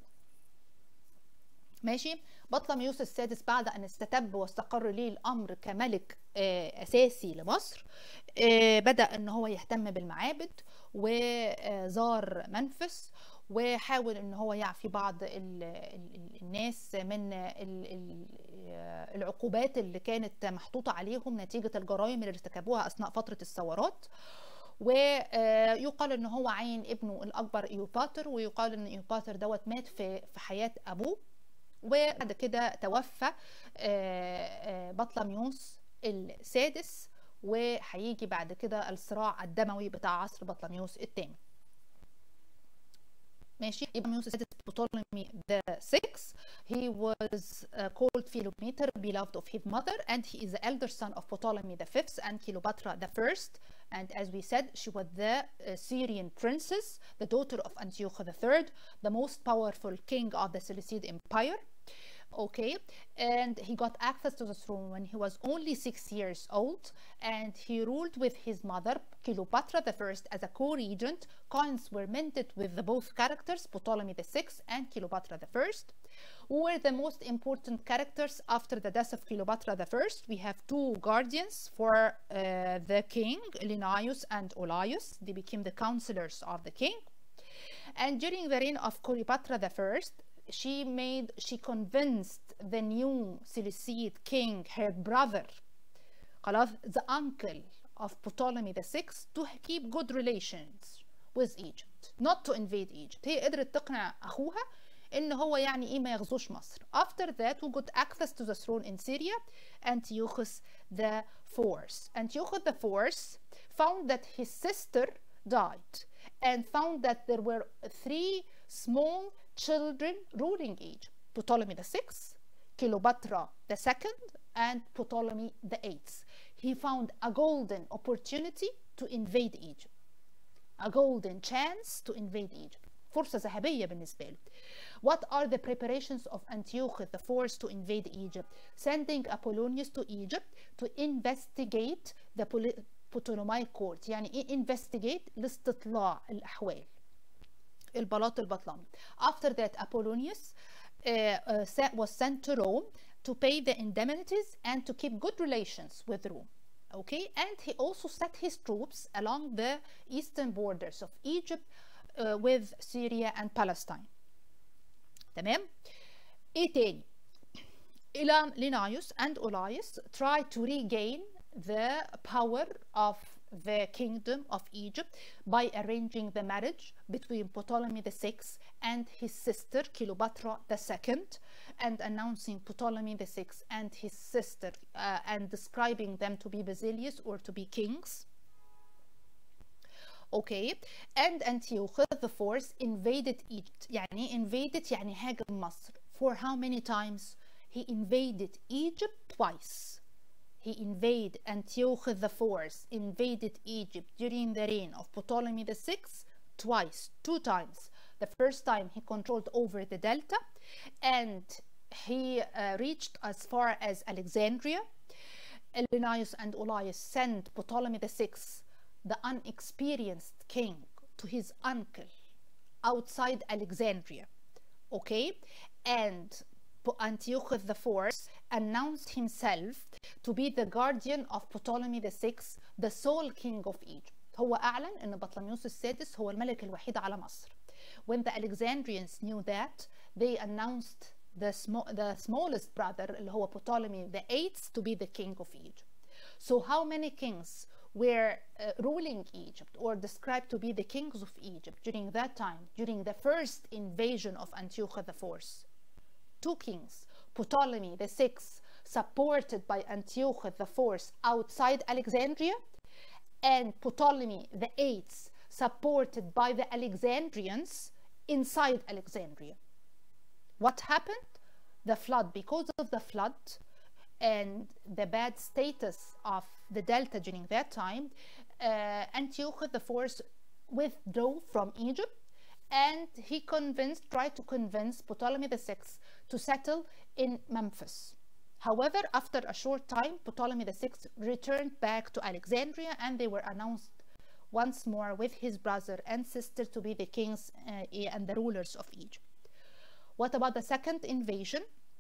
ماشي. بطليموس السادس بعد ان استتب واستقر ليه الامر كملك اساسي لمصر بدأ ان هو يهتم بالمعابد وزار منفس، وحاول ان هو يعفي بعض الناس من العقوبات اللي كانت محطوطة عليهم نتيجة الجرائم اللي ارتكبوها اثناء فترة الثورات. ويقال ان هو عين ابنه الاكبر ايوباتر، ويقال ان ايوباتر دوت مات في حياة ابوه، وبعد كده توفى بطليموس السادس، وهيجي بعد كده الصراع الدموي بتاع عصر بطليموس الثامن. ماشي. بطليموس السادس Ptolemy the sixth, he was called Philometor, beloved of his mother, and he is the elder son of Ptolemy the fifth and Cleopatra the first. And as we said, she was the Syrian princess, the daughter of Antiochus III, the most powerful king of the Seleucid Empire. Okay, and he got access to the throne when he was only 6 years old, and he ruled with his mother Cleopatra the first as a co-regent. Coins were minted with the both characters Ptolemy the sixth and Cleopatra the first, who were the most important characters after the death of Cleopatra the first. We have two guardians for the king, Linnaeus and Olaius. They became the counselors of the king. And during the reign of Cleopatra the first, she convinced the new Seleucid king, her brother, the uncle of Ptolemy the sixth, to keep good relations with Egypt, not to invade Egypt. هي قدرت تقنع أخوها إن هو يعني إيه ما يغزوش مصر. After that, who got access to the throne in Syria? Antiochus the fourth. Antiochus the fourth found that his sister died and found that there were 3 small children ruling Egypt: Ptolemy the sixth, Cleopatra the second, and Ptolemy the eighth. He found a golden opportunity to invade Egypt, a golden chance to invade Egypt. فرصة ذهبية بالنسبة له. What are the preparations of Antiochus the fourth to invade Egypt? Sending Apollonius to Egypt to investigate the Ptolemaic court. يعني ايه investigate؟ لاستطلاع الأحوال، البلاط البطلمي. After that, Apollonius was sent to Rome to pay the indemnities and to keep good relations with Rome. Okay, and he also set his troops along the eastern borders of Egypt with Syria and Palestine. تمام. ايه تاني؟ Linnaeus and Olaius tried to regain the power of the kingdom of Egypt by arranging the marriage between Ptolemy VI and his sister Cleopatra II, and announcing Ptolemy VI and his sister and describing them to be Basilius or to be kings. Okay, and Antiochus the Fourth invaded Egypt. يعني invaded يعني هاجم مصر. For how many times? He invaded Egypt twice. He invaded Antiochus the Fourth invaded Egypt during the reign of Ptolemy the Sixth twice, 2 times. The first time he controlled over the delta, and he reached as far as Alexandria. Linnaeus and Olias sent Ptolemy the Sixth, the unexperienced king, to his uncle outside Alexandria. Okay, and Antiochus the Fourth announced himself to be the guardian of Ptolemy the Sixth, the sole king of Egypt. هو أعلن أن بطليموس السادس هو الملك الوحيد على مصر. When the Alexandrians knew that, they announced the smallest brother اللي هو Ptolemy the Eighth to be the king of Egypt. So how many kings were ruling Egypt or described to be the kings of Egypt during that time, during the first invasion of Antiochus the Fourth? 2 kings, Ptolemy the Sixth, supported by Antiochus the Fourth outside Alexandria, and Ptolemy the Eighth, supported by the Alexandrians inside Alexandria. What happened? The flood. Because of the flood and the bad status of the delta during that time, Antiochus the Fourth withdrew from Egypt, and he tried to convince Ptolemy the Sixth to settle in Memphis. However, after a short time, Ptolemy the Sixth returned back to Alexandria, and they were announced once more with his brother and sister to be the kings and the rulers of Egypt. What about the second invasion?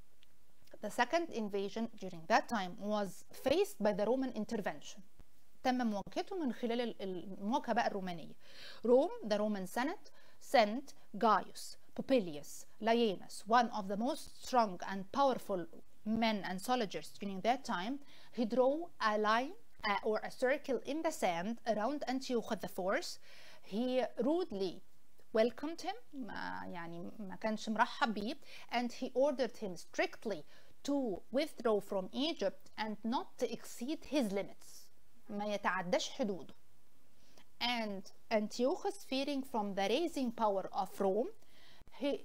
The second invasion during that time was faced by the Roman intervention. تم مواجهته من خلال المواجهة بقى الرومانية. The Roman Senate, sent Gaius Popilius Laenas, one of the most strong and powerful men and soldiers during that time. He drew a line or a circle in the sand around Antiochus the Fourth. He rudely welcomed him, يعني ما كانش مرحب بيه, and he ordered him strictly to withdraw from Egypt and not to exceed his limits, ما يتعداش حدوده. And Antiochus, fearing from the rising power of Rome, he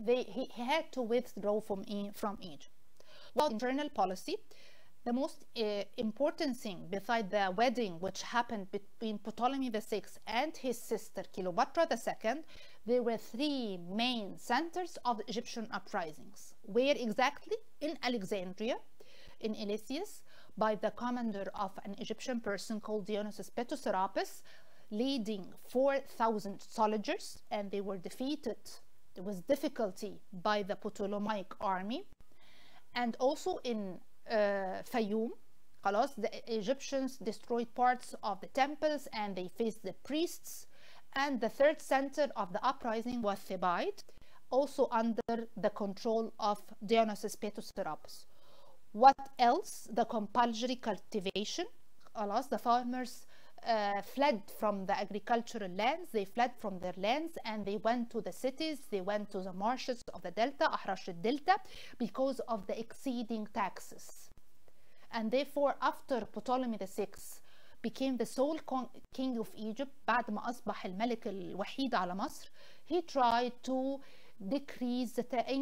had to withdraw from Egypt. Well, internal policy, the most important thing beside the wedding which happened between Ptolemy VI and his sister Cleopatra II, there were 3 main centers of the Egyptian uprisings. Where exactly? In Alexandria, in Eleusis, by the commander of an Egyptian person called Dionysius Petroserapis, leading 4,000 soldiers, and they were defeated with difficulty by the Ptolemaic army. And also in Fayum, the Egyptians destroyed parts of the temples and they faced the priests. And the third center of the uprising was Thebaid, also under the control of Dionysius Petroserapis. What else? The compulsory cultivation. The farmers fled from the agricultural lands, they fled from their lands and they went to the cities, they went to the marshes of the delta, Ahrash al-Delta, because of the exceeding taxes. And therefore, after Ptolemy VI became the sole king of Egypt, بعد ما أصبح الملك الوحيد على مصر, he tried to decrease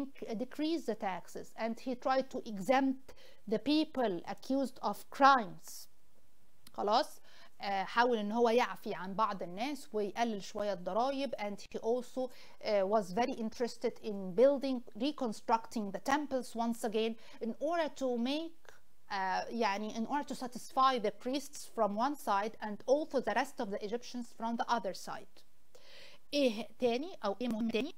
the taxes, and he tried to exempt the people accused of crimes. خلاص حاول ان هو يعفي عن بعض الناس ويقلل شويه الضرائب, and he also was very interested in reconstructing the temples once again in order to make in order to satisfy the priests from one side and also the rest of the Egyptians from the other side. ايه تاني او ايه مهم تاني؟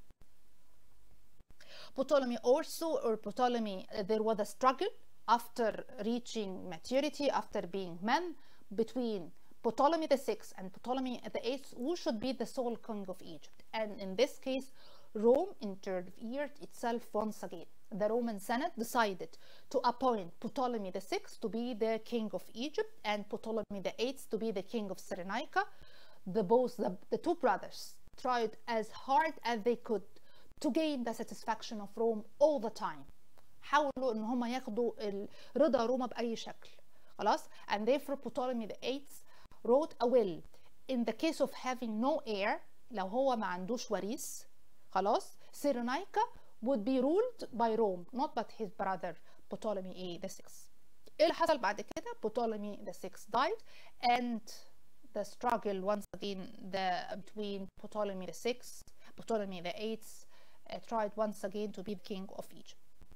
Ptolemy, there was a struggle after reaching maturity, after being men, between Ptolemy VI and Ptolemy VIII, who should be the sole king of Egypt. And in this case, Rome interfered itself once again. The Roman Senate decided to appoint Ptolemy VI to be the king of Egypt and Ptolemy VIII to be the king of Cyrenaica. The 2 brothers tried as hard as they could to gain the satisfaction of Rome all the time. حاولوا ان هم ياخدوا رضا روما بأي شكل. خلاص. And therefore Ptolemy VIII wrote a will in the case of having no heir، لو هو ما عندوش وريث خلاص، سيرينايكا would be ruled by Rome not but his brother Ptolemy the sixth. ايه اللي حصل بعد كده؟ Ptolemy the sixth died and the struggle once again between Ptolemy the sixth, Ptolemy the eighth tried once again to be the king of Egypt.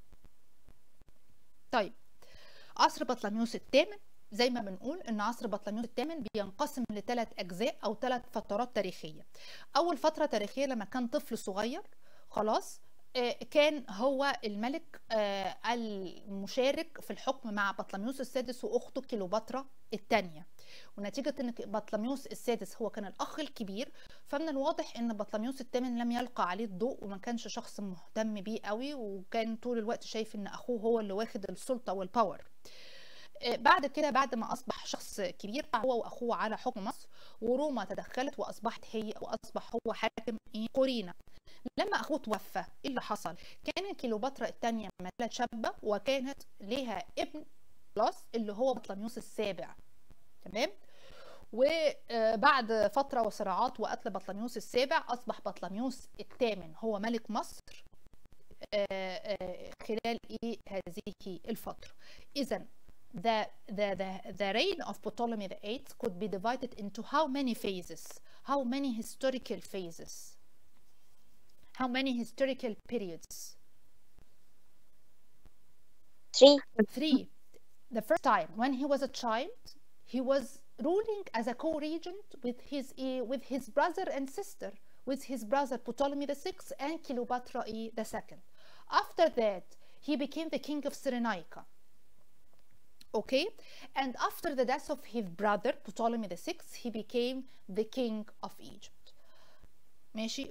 طيب عصر بطليموس الثامن، زي ما بنقول ان عصر بطليموس الثامن بينقسم لثلاث اجزاء او ثلاث فترات تاريخيه. اول فتره تاريخيه لما كان طفل صغير خلاص، كان هو الملك المشارك في الحكم مع بطليموس السادس واخته كليوباترا الثانيه، ونتيجه ان بطليموس السادس هو كان الاخ الكبير، فمن الواضح ان بطليموس الثامن لم يلقى عليه الضوء وما كانش شخص مهتم بيه قوي، وكان طول الوقت شايف ان اخوه هو اللي واخد السلطه والباور. بعد كده بعد ما اصبح شخص كبير هو واخوه على حكم مصر، وروما تدخلت واصبح هو حاكم قورينا. لما اخوه توفى ايه اللي حصل؟ كان كليوباترا الثانيه مثلت شابه وكانت ليها ابن خلاص اللي هو بطليموس السابع، تمام. وبعد فتره وصراعات وقتل بطليموس السابع اصبح بطليموس الثامن هو ملك مصر خلال هذه الفتره. اذا the reign of Ptolemy the Eighth could be divided into how many phases, how many historical phases, how many historical periods? Three. The first time when he was a child, he was ruling as a co-regent with his brother and sister, with his brother Ptolemy the Sixth and Cleopatra the Second. After that, he became the king of Cyrenaica. Okay, and after the death of his brother Ptolemy the Sixth, he became the king of Egypt. ماشي.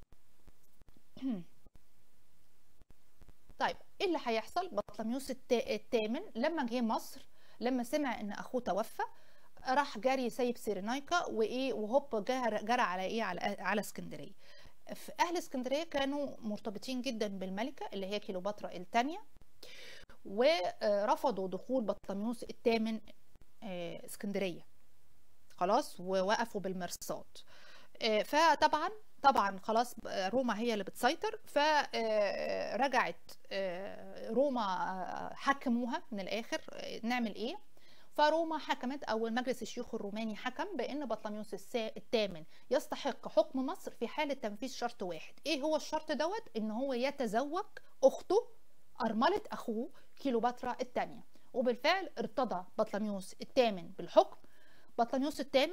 طيب ايه اللي هيحصل؟ بطليموس الثامن لما جه مصر، لما سمع ان اخوه توفى، راح جري سايب سيرينايكا وهوب جرى على على اسكندريه. اهل اسكندريه كانوا مرتبطين جدا بالملكه اللي هي كليوباترا الثانيه، ورفضوا دخول بطليموس الثامن اسكندريه خلاص، ووقفوا بالمرصاد. فطبعا خلاص روما هي اللي بتسيطر، فرجعت روما حكموها من الاخر. نعمل ايه؟ فروما حكمت، او المجلس الشيوخ الروماني حكم بان بطليموس الثامن يستحق حكم مصر في حاله تنفيذ شرط واحد. ايه هو الشرط دوت؟ ان هو يتزوج اخته ارمله اخوه كليوباترا الثانيه. وبالفعل ارتضى بطليموس الثامن بالحكم. بطليموس الثامن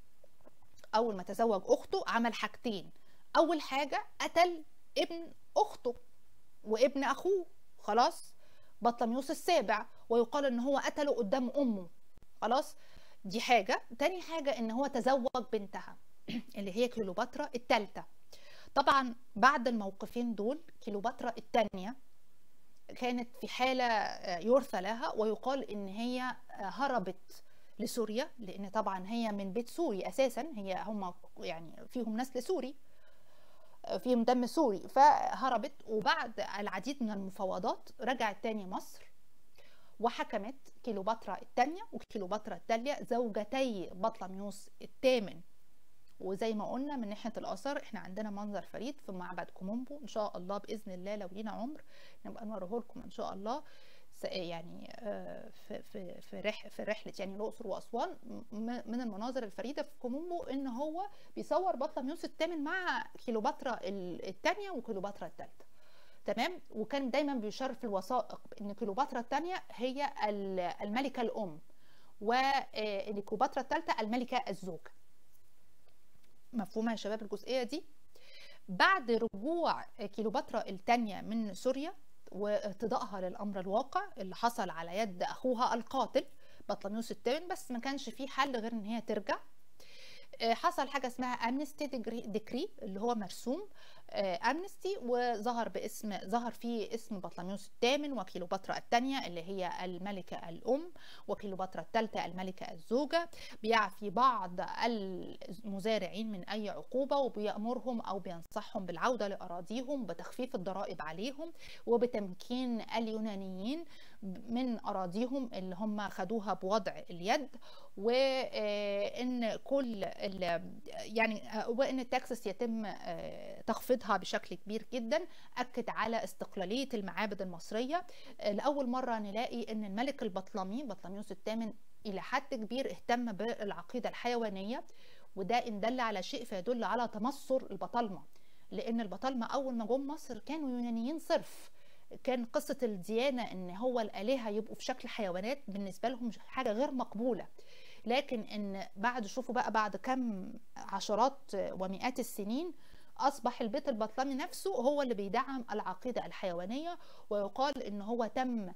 اول ما تزوج اخته عمل حاجتين. اول حاجه قتل ابن اخته وابن اخوه خلاص، بطليموس السابع، ويقال ان هو قتله قدام امه خلاص، دي حاجه. تاني حاجه ان هو تزوج بنتها اللي هي كليوباترا الثالثه. طبعا بعد الموقفين دول كليوباترا الثانيه كانت في حاله يرثى لها، ويقال ان هي هربت لسوريا، لان طبعا هي من بيت سوري اساسا، هم يعني فيهم نسل سوري، فيهم دم سوري، فهربت. وبعد العديد من المفاوضات رجعت تاني مصر، وحكمت كليوباترا الثانيه وكليوباترا الثالثه زوجتي بطليموس الثامن. وزي ما قلنا من ناحيه الاثار احنا عندنا منظر فريد في معبد كومومبو، ان شاء الله باذن الله لو لينا عمر نبقى نوريه لكم ان شاء الله، يعني في رحله يعني الاقصر واسوان. من المناظر الفريده في كومومبو ان هو بيصور بطليموس الثامن مع كليوباترا الثانيه وكليوباترا الثالثه، تمام. وكان دايما بيشار في الوثائق ان كليوباترا الثانيه هي الملكه الام، وكليوباترا الثالثه الملكه الزوجه. مفهومه يا شباب الجزئيه دي؟ بعد رجوع كليوباترا الثانيه من سوريا وارتضائها للامر الواقع اللي حصل على يد اخوها القاتل بطليموس الثامن، بس ما كانش فيه حل غير ان هي ترجع. حصل حاجه اسمها امنستي ديكري اللي هو مرسوم امنستي، وظهر فيه اسم بطليموس الثامن وكليوباترا الثانيه اللي هي الملكه الام، وكليوباترا الثالثه الملكه الزوجه. بيعفي بعض المزارعين من اي عقوبه، وبيامرهم او بينصحهم بالعوده لاراضيهم، بتخفيف الضرائب عليهم، وبتمكين اليونانيين من اراضيهم اللي هم خدوها بوضع اليد، وان كل يعني وان التاكسس يتم تخفيضها بشكل كبير جدا. اكد على استقلاليه المعابد المصريه. لاول مره نلاقي ان الملك بطليموس الثامن الى حد كبير اهتم بالعقيده الحيوانيه، وده ان دل على شيء فيدل على تمصر البطالمه، لان البطالمه اول ما جم مصر كانوا يونانيين صرف. كان قصة الديانة ان هو الآلهة يبقوا في شكل حيوانات بالنسبة لهم حاجة غير مقبولة، لكن ان شوفوا بقى بعد كم عشرات ومئات السنين اصبح البيت البطلمي نفسه هو اللي بيدعم العقيدة الحيوانية، ويقال ان هو تم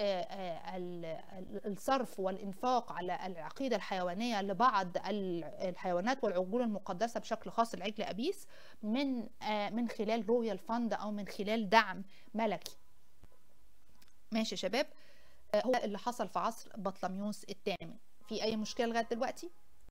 الصرف والإنفاق على العقيدة الحيوانية لبعض الحيوانات والعجول المقدسة بشكل خاص العجل أبيس من خلال رويال فاند أو من خلال دعم ملكي. ماشي يا شباب، هو اللي حصل في عصر بطليموس الثامن. في أي مشكلة لغاية دلوقتي؟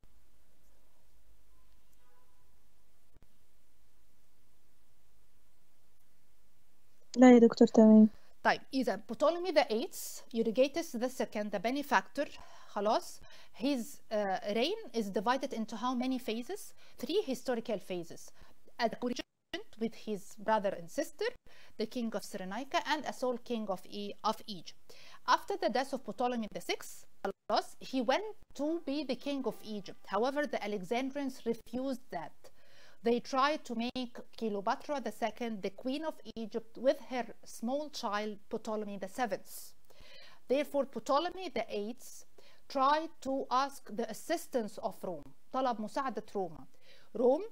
لا يا دكتور تمام. طيب إذا Ptolemy the eighth, Euergetes the second, the benefactor، خلاص. His reign is divided into how many phases? 3 historical phases. With his brother and sister, the king of Cyrenaica and a sole king of Egypt. After the death of Ptolemy VI, he went to be the king of Egypt. However, the Alexandrians refused that. They tried to make Cleopatra II the queen of Egypt with her small child Ptolemy VII. Therefore, Ptolemy VIII tried to ask the assistance of Rome. طلب مساعدة روما. Rome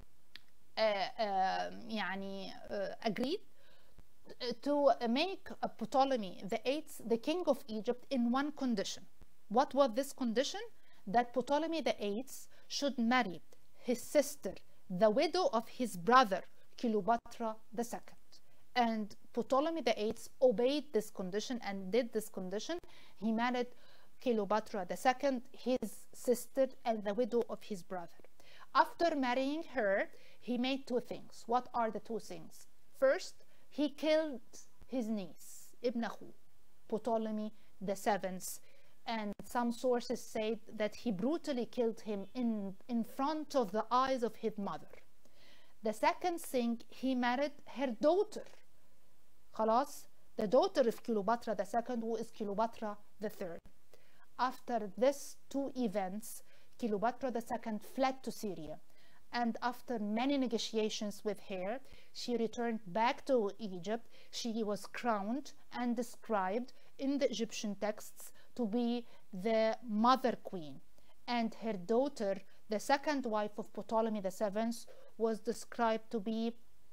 agreed to make Ptolemy VIII the king of Egypt in one condition. What was this condition? That Ptolemy VIII should marry his sister, the widow of his brother Cleopatra II. And Ptolemy VIII obeyed this condition and did this condition. He married Cleopatra II, his sister, and the widow of his brother. After marrying her, he made 2 things. What are the 2 things? First, he killed his niece, ابن أخوه, Ptolemy VII, and some sources say that he brutally killed him in front of the eyes of his mother. The second thing, he married her daughter, خلاص, the daughter of Cleopatra II, who is Cleopatra III. After these 2 events, Cleopatra II fled to Syria, and after many negotiations with her, she returned back to Egypt. She was crowned and described in the Egyptian texts to be the mother queen, and her daughter, the second wife of Ptolemy VII, was described to be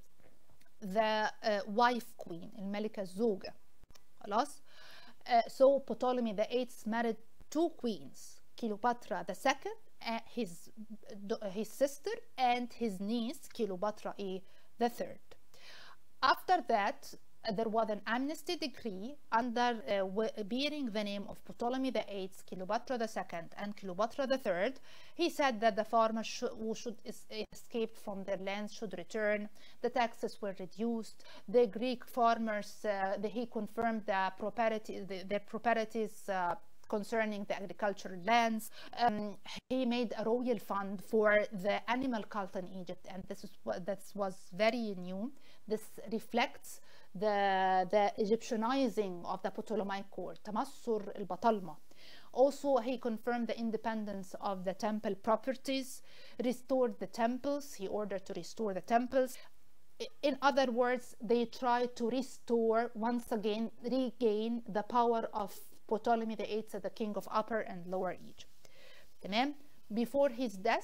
the wife queen, الملكة الزوجة. خلاص. So Ptolemy VIII married 2 queens, Cleopatra II, his sister, and his niece Cleopatra III. After that, there was an amnesty decree under bearing the name of Ptolemy VIII, Cleopatra II, and Cleopatra III. He said that the farmers who should escape from their lands should return. The taxes were reduced. The Greek farmers, he confirmed their properties concerning the agricultural lands. He made a royal fund for the animal cult in Egypt, and this was very new. This reflects the Egyptianizing of the Ptolemaic court, تمصر البطالمة. Also, he confirmed the independence of the temple properties, restored the temples. He ordered to restore the temples. In other words, they tried to restore, once again, regain the power of Ptolemy VIII, the king of Upper and Lower Egypt. تمام. Before his death,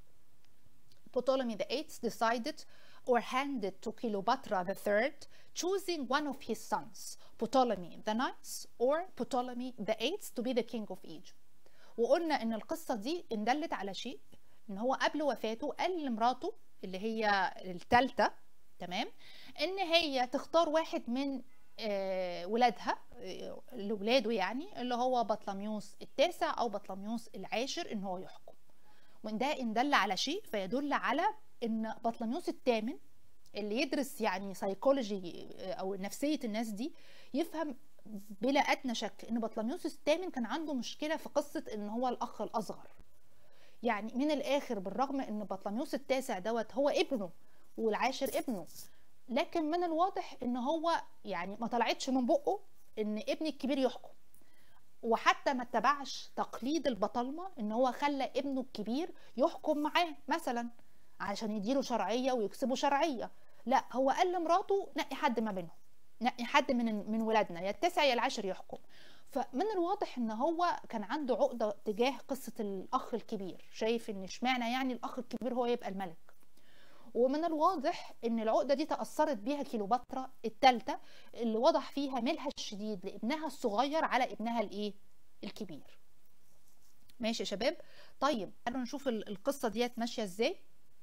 Ptolemy VIII decided or handed to Cleopatra III, choosing one of his sons, Ptolemy the IX or Ptolemy VIII, to be the king of Egypt. وقلنا ان القصة دي اندلت على شيء، ان هو قبل وفاته قال لمراته اللي هي الثالثة تمام، ان هي تختار واحد من ولادها، لولاده يعني، اللي هو بطلميوس التاسع او بطلميوس العاشر، ان هو يحكم. وان ده ان دل على شيء فيدل على ان بطلميوس الثامن اللي يدرس يعني سايكولوجي او نفسيه الناس دي يفهم بلا ادنى شك ان بطلميوس الثامن كان عنده مشكله في قصه ان هو الاخ الاصغر. يعني من الاخر، بالرغم ان بطلميوس التاسع دوت هو ابنه والعاشر ابنه، لكن من الواضح ان هو يعني ما طلعتش من بقه ان ابني الكبير يحكم، وحتى ما اتبعش تقليد البطالمه ان هو خلى ابنه الكبير يحكم معاه مثلا عشان يديله شرعيه ويكسبه شرعيه. لا، هو قال لمراته نقي حد ما بينهم، نقي حد من ولادنا، يا التاسع يا العاشر يحكم. فمن الواضح ان هو كان عنده عقده تجاه قصه الاخ الكبير، شايف ان اشمعنى يعني الاخ الكبير هو يبقى الملك. ومن الواضح ان العقده دي تاثرت بيها كيلوباترا الثالثه، اللي وضح فيها ميلها الشديد لابنها الصغير على ابنها الايه الكبير. ماشي يا شباب؟ طيب تعالوا نشوف القصه ديت ماشيه ازاي.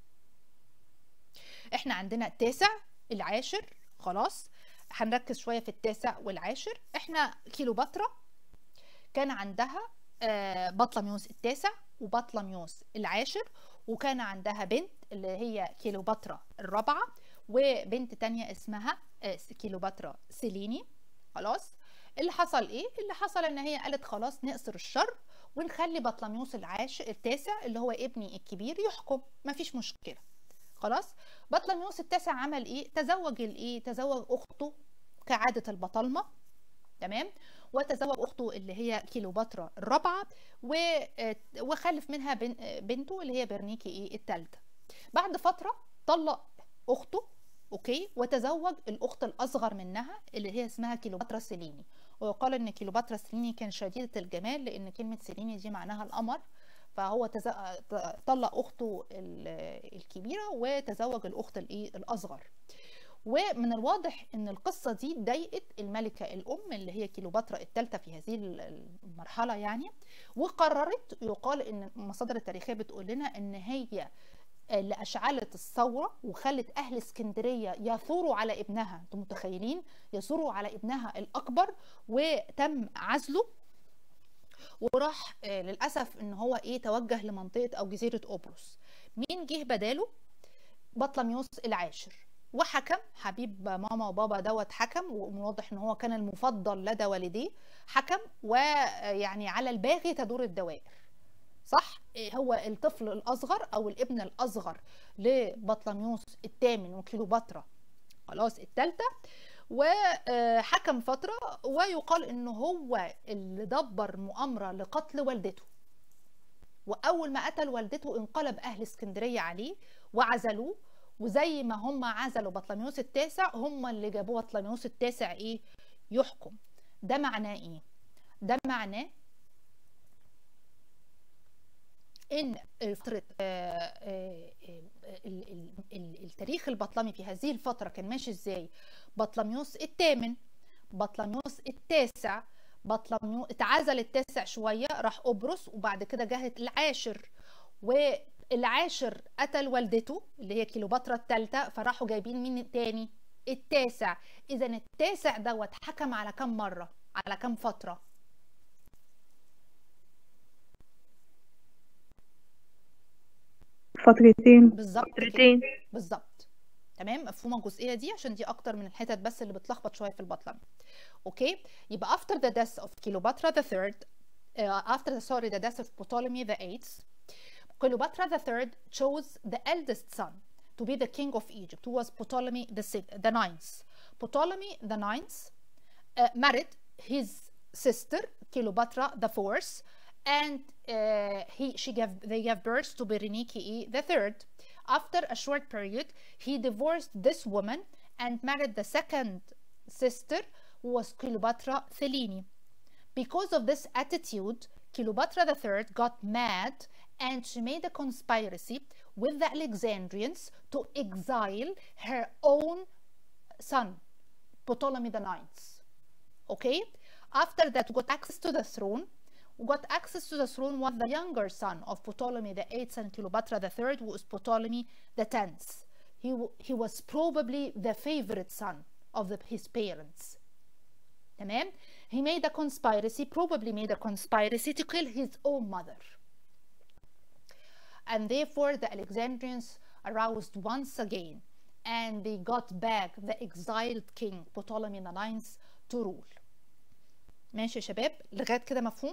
احنا عندنا التاسع العاشر، خلاص هنركز شويه في التاسع والعاشر. احنا كيلوباترا كان عندها بطلميوس التاسع وبطلميوس العاشر، وكان عندها بنت اللي هي كيلوباترا الرابعه، وبنت تانية اسمها كيلوباترا سيليني. خلاص، اللي حصل ايه؟ اللي حصل ان هي قالت خلاص نقصر الشر ونخلي بطلميوس العاشر التاسع اللي هو ابني الكبير يحكم، مفيش مشكله. خلاص، بطلميوس التاسع عمل ايه؟ تزوج اخته كعاده البطالمه، تمام، وتزوج اخته اللي هي كيلوباترا الرابعه، وخلف منها بنته اللي هي برنيكي الثالثه. بعد فتره طلق اخته، اوكي، وتزوج الاخت الاصغر منها اللي هي اسمها كيلوباترا سيليني. ويقال ان كيلوباترا سيليني كان شديدة الجمال، لان كلمه سيليني دي معناها القمر، فهو طلق اخته الكبيره وتزوج الاخت الاصغر. ومن الواضح ان القصه دي ضايقت الملكه الام اللي هي كيلوباترا الثالثه في هذه المرحله يعني، وقررت، يقال ان المصادر التاريخيه بتقول لنا ان هي اللي اشعلت الثوره وخلت اهل اسكندريه يثوروا على ابنها. انتم متخيلين؟ يثوروا على ابنها الاكبر، وتم عزله، وراح للاسف ان هو توجه لمنطقه او جزيره قبرص. مين جه بداله؟ بطلميوس العاشر، وحكم. حبيب ماما وبابا دوت حكم، وواضح ان هو كان المفضل لدى والديه، حكم، ويعني على الباغي تدور الدوائر، صح؟ هو الطفل الاصغر او الابن الاصغر لبطلميوس الثامن وكيلوباترا خلاص الثالثه، وحكم فتره، ويقال انه هو اللي دبر مؤامره لقتل والدته. واول ما قتل والدته انقلب اهل اسكندريه عليه وعزلوه، وزي ما هم عزلوا بطلميوس التاسع هم اللي جابوه بطلميوس التاسع يحكم. ده معناه ايه؟ ده معناه ان فتره التاريخ البطلمي في هذه الفتره كان ماشي ازاي؟ بطلميوس الثامن، بطلميوس التاسع، بطلميوس اتعزل التاسع شويه راح قبرص، وبعد كده جهت العاشر، والعاشر قتل والدته اللي هي كيلوباترا الثالثه، فراحوا جايبين مين تاني؟ التاسع. اذا التاسع دوت حكم على كم مره؟ على كم فتره؟ فترتين. بالظبط. تمام، مفهومه الجزئيه دي عشان دي اكتر من الحتت بس اللي بتلخبط شويه في البطلمه. اوكي، يبقى after the death of Cleopatra the third the death of Ptolemy the eighth, Cleopatra the third chose the eldest son to be the king of Egypt, who was Ptolemy the ninth. Ptolemy the ninth married his sister Cleopatra the fourth, and they gave birth to Berenike the third. After a short period, he divorced this woman and married the second sister, who was Cleopatra Thelini. Because of this attitude, Cleopatra III got mad, and she made a conspiracy with the Alexandrians to exile her own son, Ptolemy IX. Okay? After that, got access to the throne. Got access to the throne was the younger son of Ptolemy the 8th and Cleopatra the 3rd, who is Ptolemy the 10th. he was probably the favorite son of his parents. تمام. he made a conspiracy, probably made a conspiracy to kill his own mother, and therefore the Alexandrians aroused once again and they got back the exiled king Ptolemy IX to rule. ماشي يا شباب لغايه كده مفهوم؟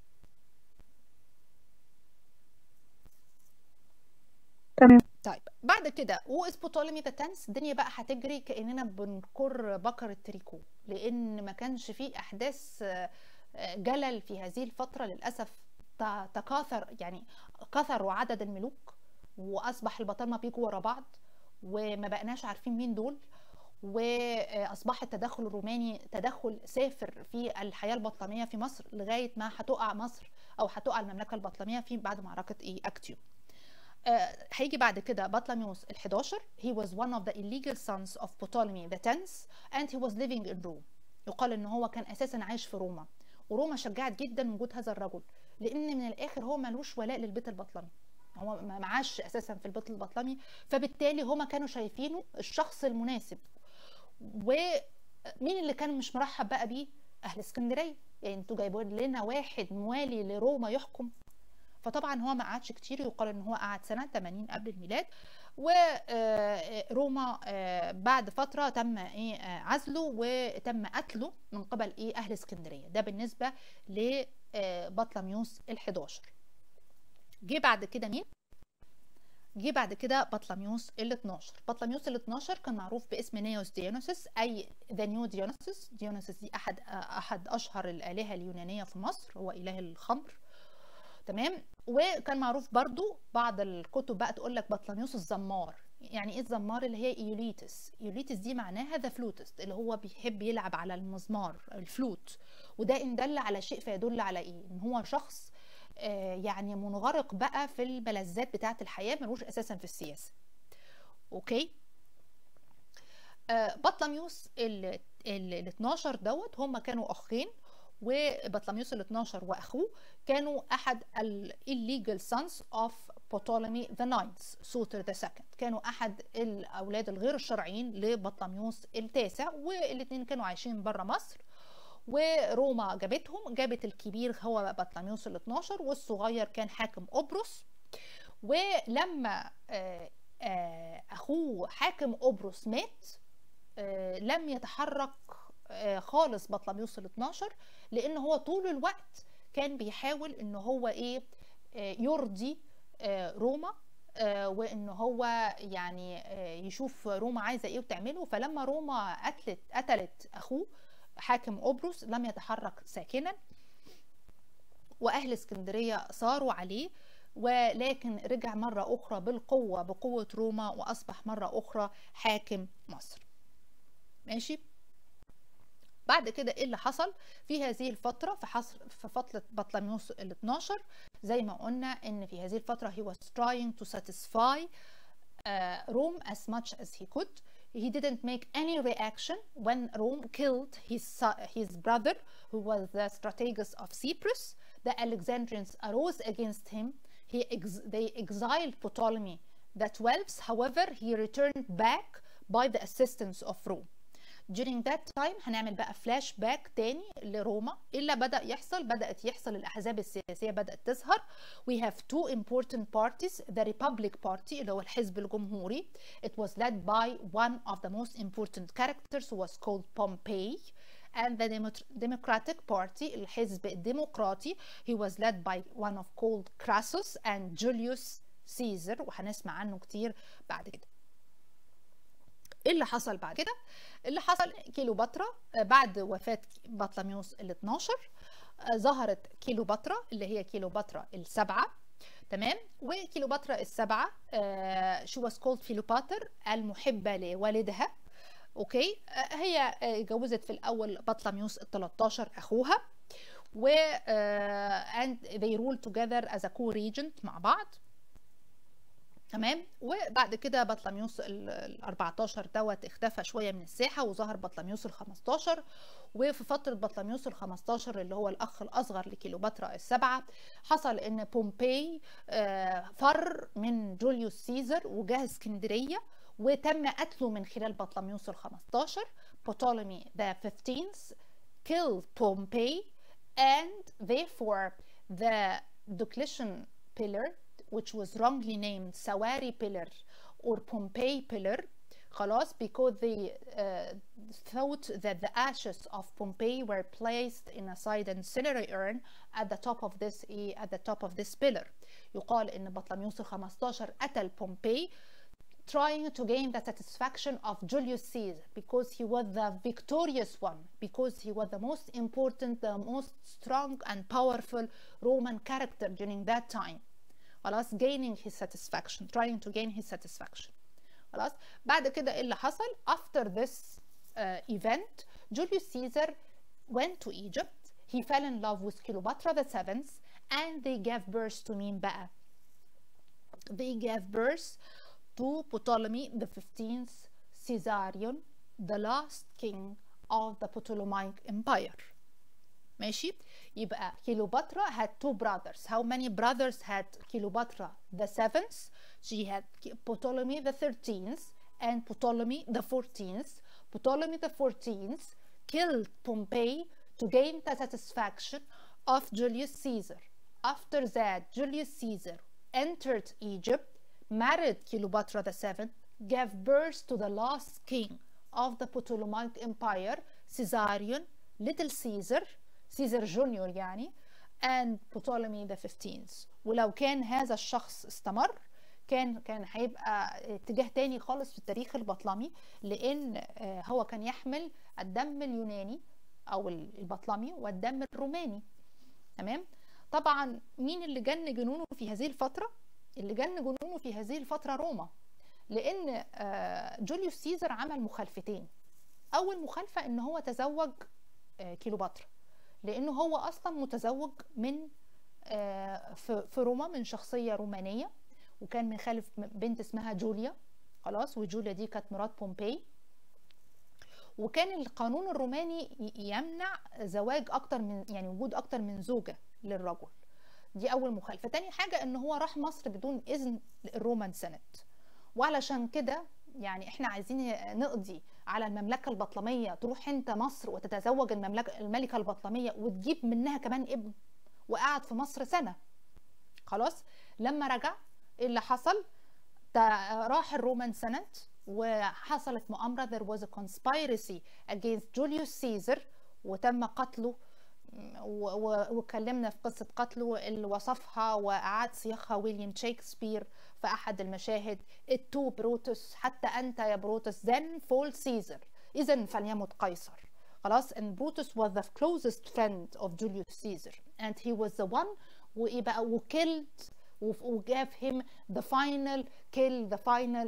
تمام. طيب بعد كده وإذ Ptolemy X الدنيا بقى هتجري كأننا بنكر بقرة تريكو، لأن ما كانش فيه أحداث جلل في هذه الفترة للأسف. تكاثر يعني كثروا عدد الملوك وأصبح البطالمة بيجوا ورا بعض وما بقناش عارفين مين دول، وأصبح التدخل الروماني تدخل سافر في الحياة البطلمية في مصر لغاية ما هتقع مصر أو هتقع المملكة البطلمية في بعد معركة أكتيوم. هيجي بعد كده بطلميوس ال11. he was one of the illegal sons of Ptolemy X and he was living in Rome. يقال ان هو كان اساسا عايش في روما، وروما شجعت جدا وجود هذا الرجل، لان من الاخر هو ملوش ولاء للبيت البطلمي، هو ما معاش اساسا في البيت البطلمي، فبالتالي هما كانوا شايفينه الشخص المناسب. ومين اللي كان مش مرحب بقى بيه؟ اهل اسكندريه. يعني انتوا جايبين لنا واحد موالي لروما يحكم؟ فطبعا هو ما قعدش كتير، يقال ان هو قعد سنه 80 قبل الميلاد. وروما بعد فتره تم عزله وتم قتله من قبل اهل اسكندريه. ده بالنسبه لبطلميوس ال11. جه بعد كده مين؟ جه بعد كده بطلميوس ال12. بطلميوس ال12 كان معروف باسم نيوس ديونيسوس، اي ذا نيو ديونيسوس. ديونيسوس دي احد اشهر الالهه اليونانيه في مصر، هو اله الخمر. تمام. وكان معروف برضو بعض الكتب بقى تقول لك بطلميوس الزمار. يعني ايه الزمار؟ اللي هي ايوليتس. ايوليتس دي معناها ذا فلوتست، اللي هو بيحب يلعب على المزمار الفلوت. وده ان دل على شيء فيدل على ايه؟ ان هو شخص يعني منغرق بقى في الملذات بتاعه الحياه، ملوش اساسا في السياسه. اوكي. بطلميوس ال12 دوت هم كانوا اخين، وبطلميوس ال12 واخوه كانوا احد illegal sons of Ptolemy IX سوتر II. كانوا احد الاولاد الغير الشرعيين لبطلميوس التاسع، والاثنين كانوا عايشين بره مصر، وروما جابت الكبير هو بطلميوس ال12 والصغير كان حاكم قبرص. ولما اخوه حاكم قبرص مات لم يتحرك خالص بطلميوس ال12، لان هو طول الوقت كان بيحاول ان هو يرضي روما، وان هو يعني يشوف روما عايزه ايه وتعمله. فلما روما قتلت اخوه حاكم قبرص لم يتحرك ساكنا، واهل اسكندريه صاروا عليه، ولكن رجع مره اخرى بقوه روما، واصبح مره اخرى حاكم مصر. ماشي. بعد كده ايه اللي حصل في هذه الفتره؟ في فتره بطلميوس ال12 زي ما قلنا ان في هذه الفتره he was trying to satisfy Rome as much as he could. He didn't make any reaction when Rome killed his brother who was the strategist of Cyprus. The Alexandrians arose against him. They exiled Ptolemy XII. However, he returned back by the assistance of Rome. During that time هنعمل بقى فلاش باك تاني لروما. إلا بدأت يحصل الأحزاب السياسية بدأت تظهر. We have two important parties. The Republic Party اللي هو الحزب الجمهوري. It was led by one of the most important characters who was called Pompey. And the Democratic Party الحزب الديمقراطي he was led by one of called Crassus and Julius Caesar، وهنسمع عنه كتير بعد كده. ايه اللي حصل بعد كده؟ اللي حصل كيلوباترا بعد وفاة بطلميوس ال12 ظهرت كيلوباترا اللي هي كيلوباترا السبعة. تمام. وكيلوباترا السبعة she was called فيلوباتر المحبة لوالدها. اوكي. هي جوزت في الاول بطلميوس ال13 اخوها، و and they ruled together as a co-regent مع بعض. تمام. وبعد كده بطلميوس ال14 دوت اختفى شويه من الساحه، وظهر بطلميوس ال15. وفي فتره بطلميوس ال15 اللي هو الاخ الاصغر لكيلوباترا السبعه حصل ان بومبي فر من جوليوس سيزر وجه اسكندريه، وتم قتله من خلال بطلميوس ال 15. Ptolemy the 15th killed Pompey, and therefore the Diocletian pillar, which was wrongly named Sawari pillar or Pompey pillar, خلاص, because they thought that the ashes of Pompey were placed in a side incendiary urn at the top of this pillar. يقال إن بطلميوس ال 15 قتل بومبي trying to gain the satisfaction of Julius Caesar, because he was the victorious one, because he was the most important, the most strong and powerful Roman character during that time. خلاص, gaining his satisfaction, trying to gain his satisfaction. خلاص. بعد كده ايه اللي حصل؟ after this event, Julius Caesar went to Egypt. He fell in love with Cleopatra the 7th, and they gave birth to مين بقى؟ They gave birth to Ptolemy the 15th Caesarion, the last king of the Ptolemaic Empire. ماشي؟ يبقى Cleopatra had two brothers. How many brothers had Cleopatra the 7th? She had Ptolemy the 13th and Ptolemy the 14th. Ptolemy the 14th killed Pompey to gain the satisfaction of Julius Caesar. After that, Julius Caesar entered Egypt, married Cleopatra the 7th, gave birth to the last king of the Ptolemaic Empire, Caesarion, Little Caesar, Caesar Junior يعني, and Ptolemy the 15th. ولو كان هذا الشخص استمر كان هيبقى اتجاه تاني خالص في التاريخ البطلمي، لان هو كان يحمل الدم اليوناني او البطلمي والدم الروماني. تمام. طبعا مين اللي جن جنونه في هذه الفتره؟ اللي جن جنونه في هذه الفتره روما، لان جوليوس سيزر عمل مخالفتين. اول مخالفه ان هو تزوج كليوباترا، لانه هو اصلا متزوج من في روما من شخصيه رومانيه، وكان مخالف بنت اسمها جوليا. خلاص. وجوليا دي كانت مرات بومبي، وكان القانون الروماني يمنع زواج اكتر من يعني وجود اكتر من زوجة للرجل. دي اول مخالفة. تاني حاجة ان هو راح مصر بدون اذن الرومان سنت، وعلشان كده يعني احنا عايزين نقضي على المملكة البطلمية، تروح انت مصر وتتزوج الملكة البطلمية وتجيب منها كمان ابن، وقعد في مصر سنة. خلاص. لما رجع ايه اللي حصل؟ راح الرومان سنت وحصلت مؤامرة. there was a conspiracy against Julius Caesar وتم قتله، وكلمنا في قصة قتله اللي وصفها وأعاد صياغها ويليام شكسبير في أحد المشاهد. التو بروتوس، حتى أنت يا بروتوس then fall Caesar، إذن فليمت قيصر. خلاص. and Brutus was the closest friend of Julius Caesar and he was the one وإيه بقى وkilled وgave him the final kill, the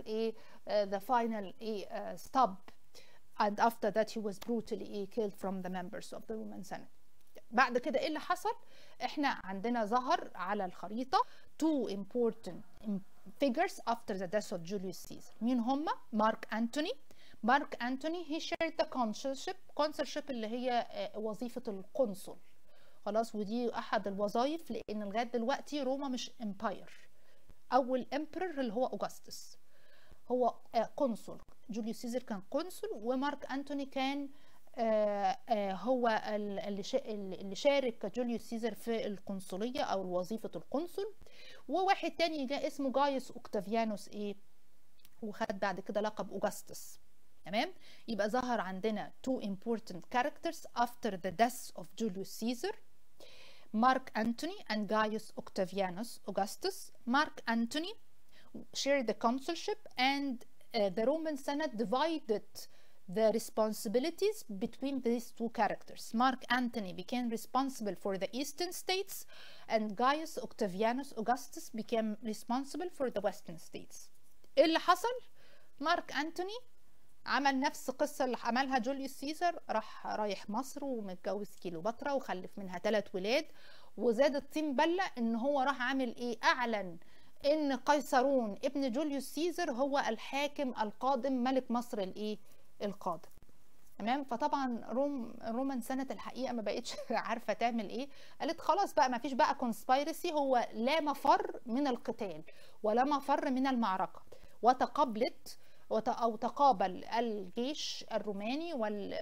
final stop, and after that he was brutally killed from the members of the Roman Senate. بعد كده ايه اللي حصل؟ احنا عندنا ظهر على الخريطة two important figures after the death of Julius Caesar. مين هم؟ مارك أنتوني. مارك أنتوني he shared the consulship اللي هي وظيفة القنصل. خلاص. ودي احد الوظائف، لان لغايه دلوقتي روما مش امباير. اول امبرر اللي هو اوغسطس هو قنصل. جوليوس سيزر كان قنصل، ومارك انتوني كان هو اللي شارك جوليوس سيزر في القنصليه او وظيفه القنصل. وواحد تاني جاء اسمه جايوس اوكتافيانوس وخد بعد كده لقب اوغسطس. تمام. يبقى ظهر عندنا two important characters after the death of Julius Caesar: Mark Antony and Gaius Octavianus Augustus. Mark Antony shared the consulship, and the Roman Senate divided the responsibilities between these two characters. Mark Antony became responsible for the eastern states, and Gaius Octavianus Augustus became responsible for the western states. ايه اللي حصل؟ مارك أنتوني عمل نفس القصة اللي عملها جوليوس سيزر، رايح مصر ومتجوز كليوباترا وخلف منها 3 ولاد، وزاد الطين بلة ان هو راح عامل اعلن ان قيصرون ابن جوليوس سيزر هو الحاكم القادم، ملك مصر القادم. تمام. فطبعا رومان سنة الحقيقة ما بقتش عارفة تعمل ايه، قالت خلاص بقى ما فيش بقى كونسبايرسي، هو لا مفر من القتال ولا مفر من المعركة، وتقبلت أو تقابل الجيش الروماني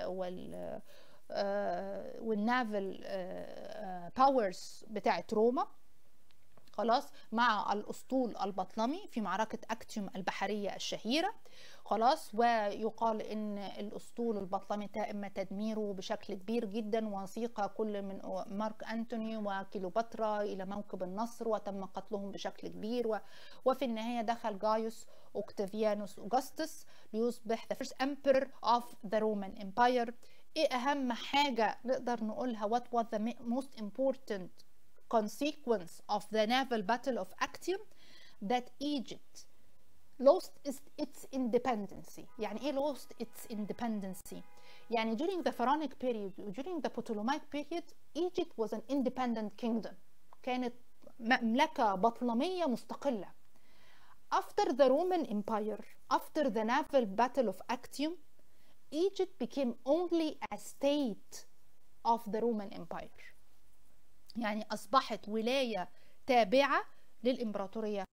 والنافل باورز بتاعت روما خلاص مع الأسطول البطلمي في معركة أكتيوم البحرية الشهيرة خلاص. ويقال إن الأسطول البطلمي تم تدميره بشكل كبير جدا، وسيق كل من مارك أنتوني وكيلوباترا إلى موكب النصر وتم قتلهم بشكل كبير. وفي النهاية دخل جايوس أوكتافيانوس أوغسطس ليصبح the first emperor of the Roman Empire. إيه أهم حاجة نقدر نقولها what was the most important consequence of the naval battle of Actium? That Egypt lost its independency. يعني ايه lost its independency؟ يعني during the Pharaonic period during the Ptolemaic period Egypt was an independent kingdom، كانت مملكة بطلمية مستقلة. After the Roman Empire, after the naval battle of Actium, Egypt became only a state of the Roman Empire، يعني أصبحت ولاية تابعة للإمبراطورية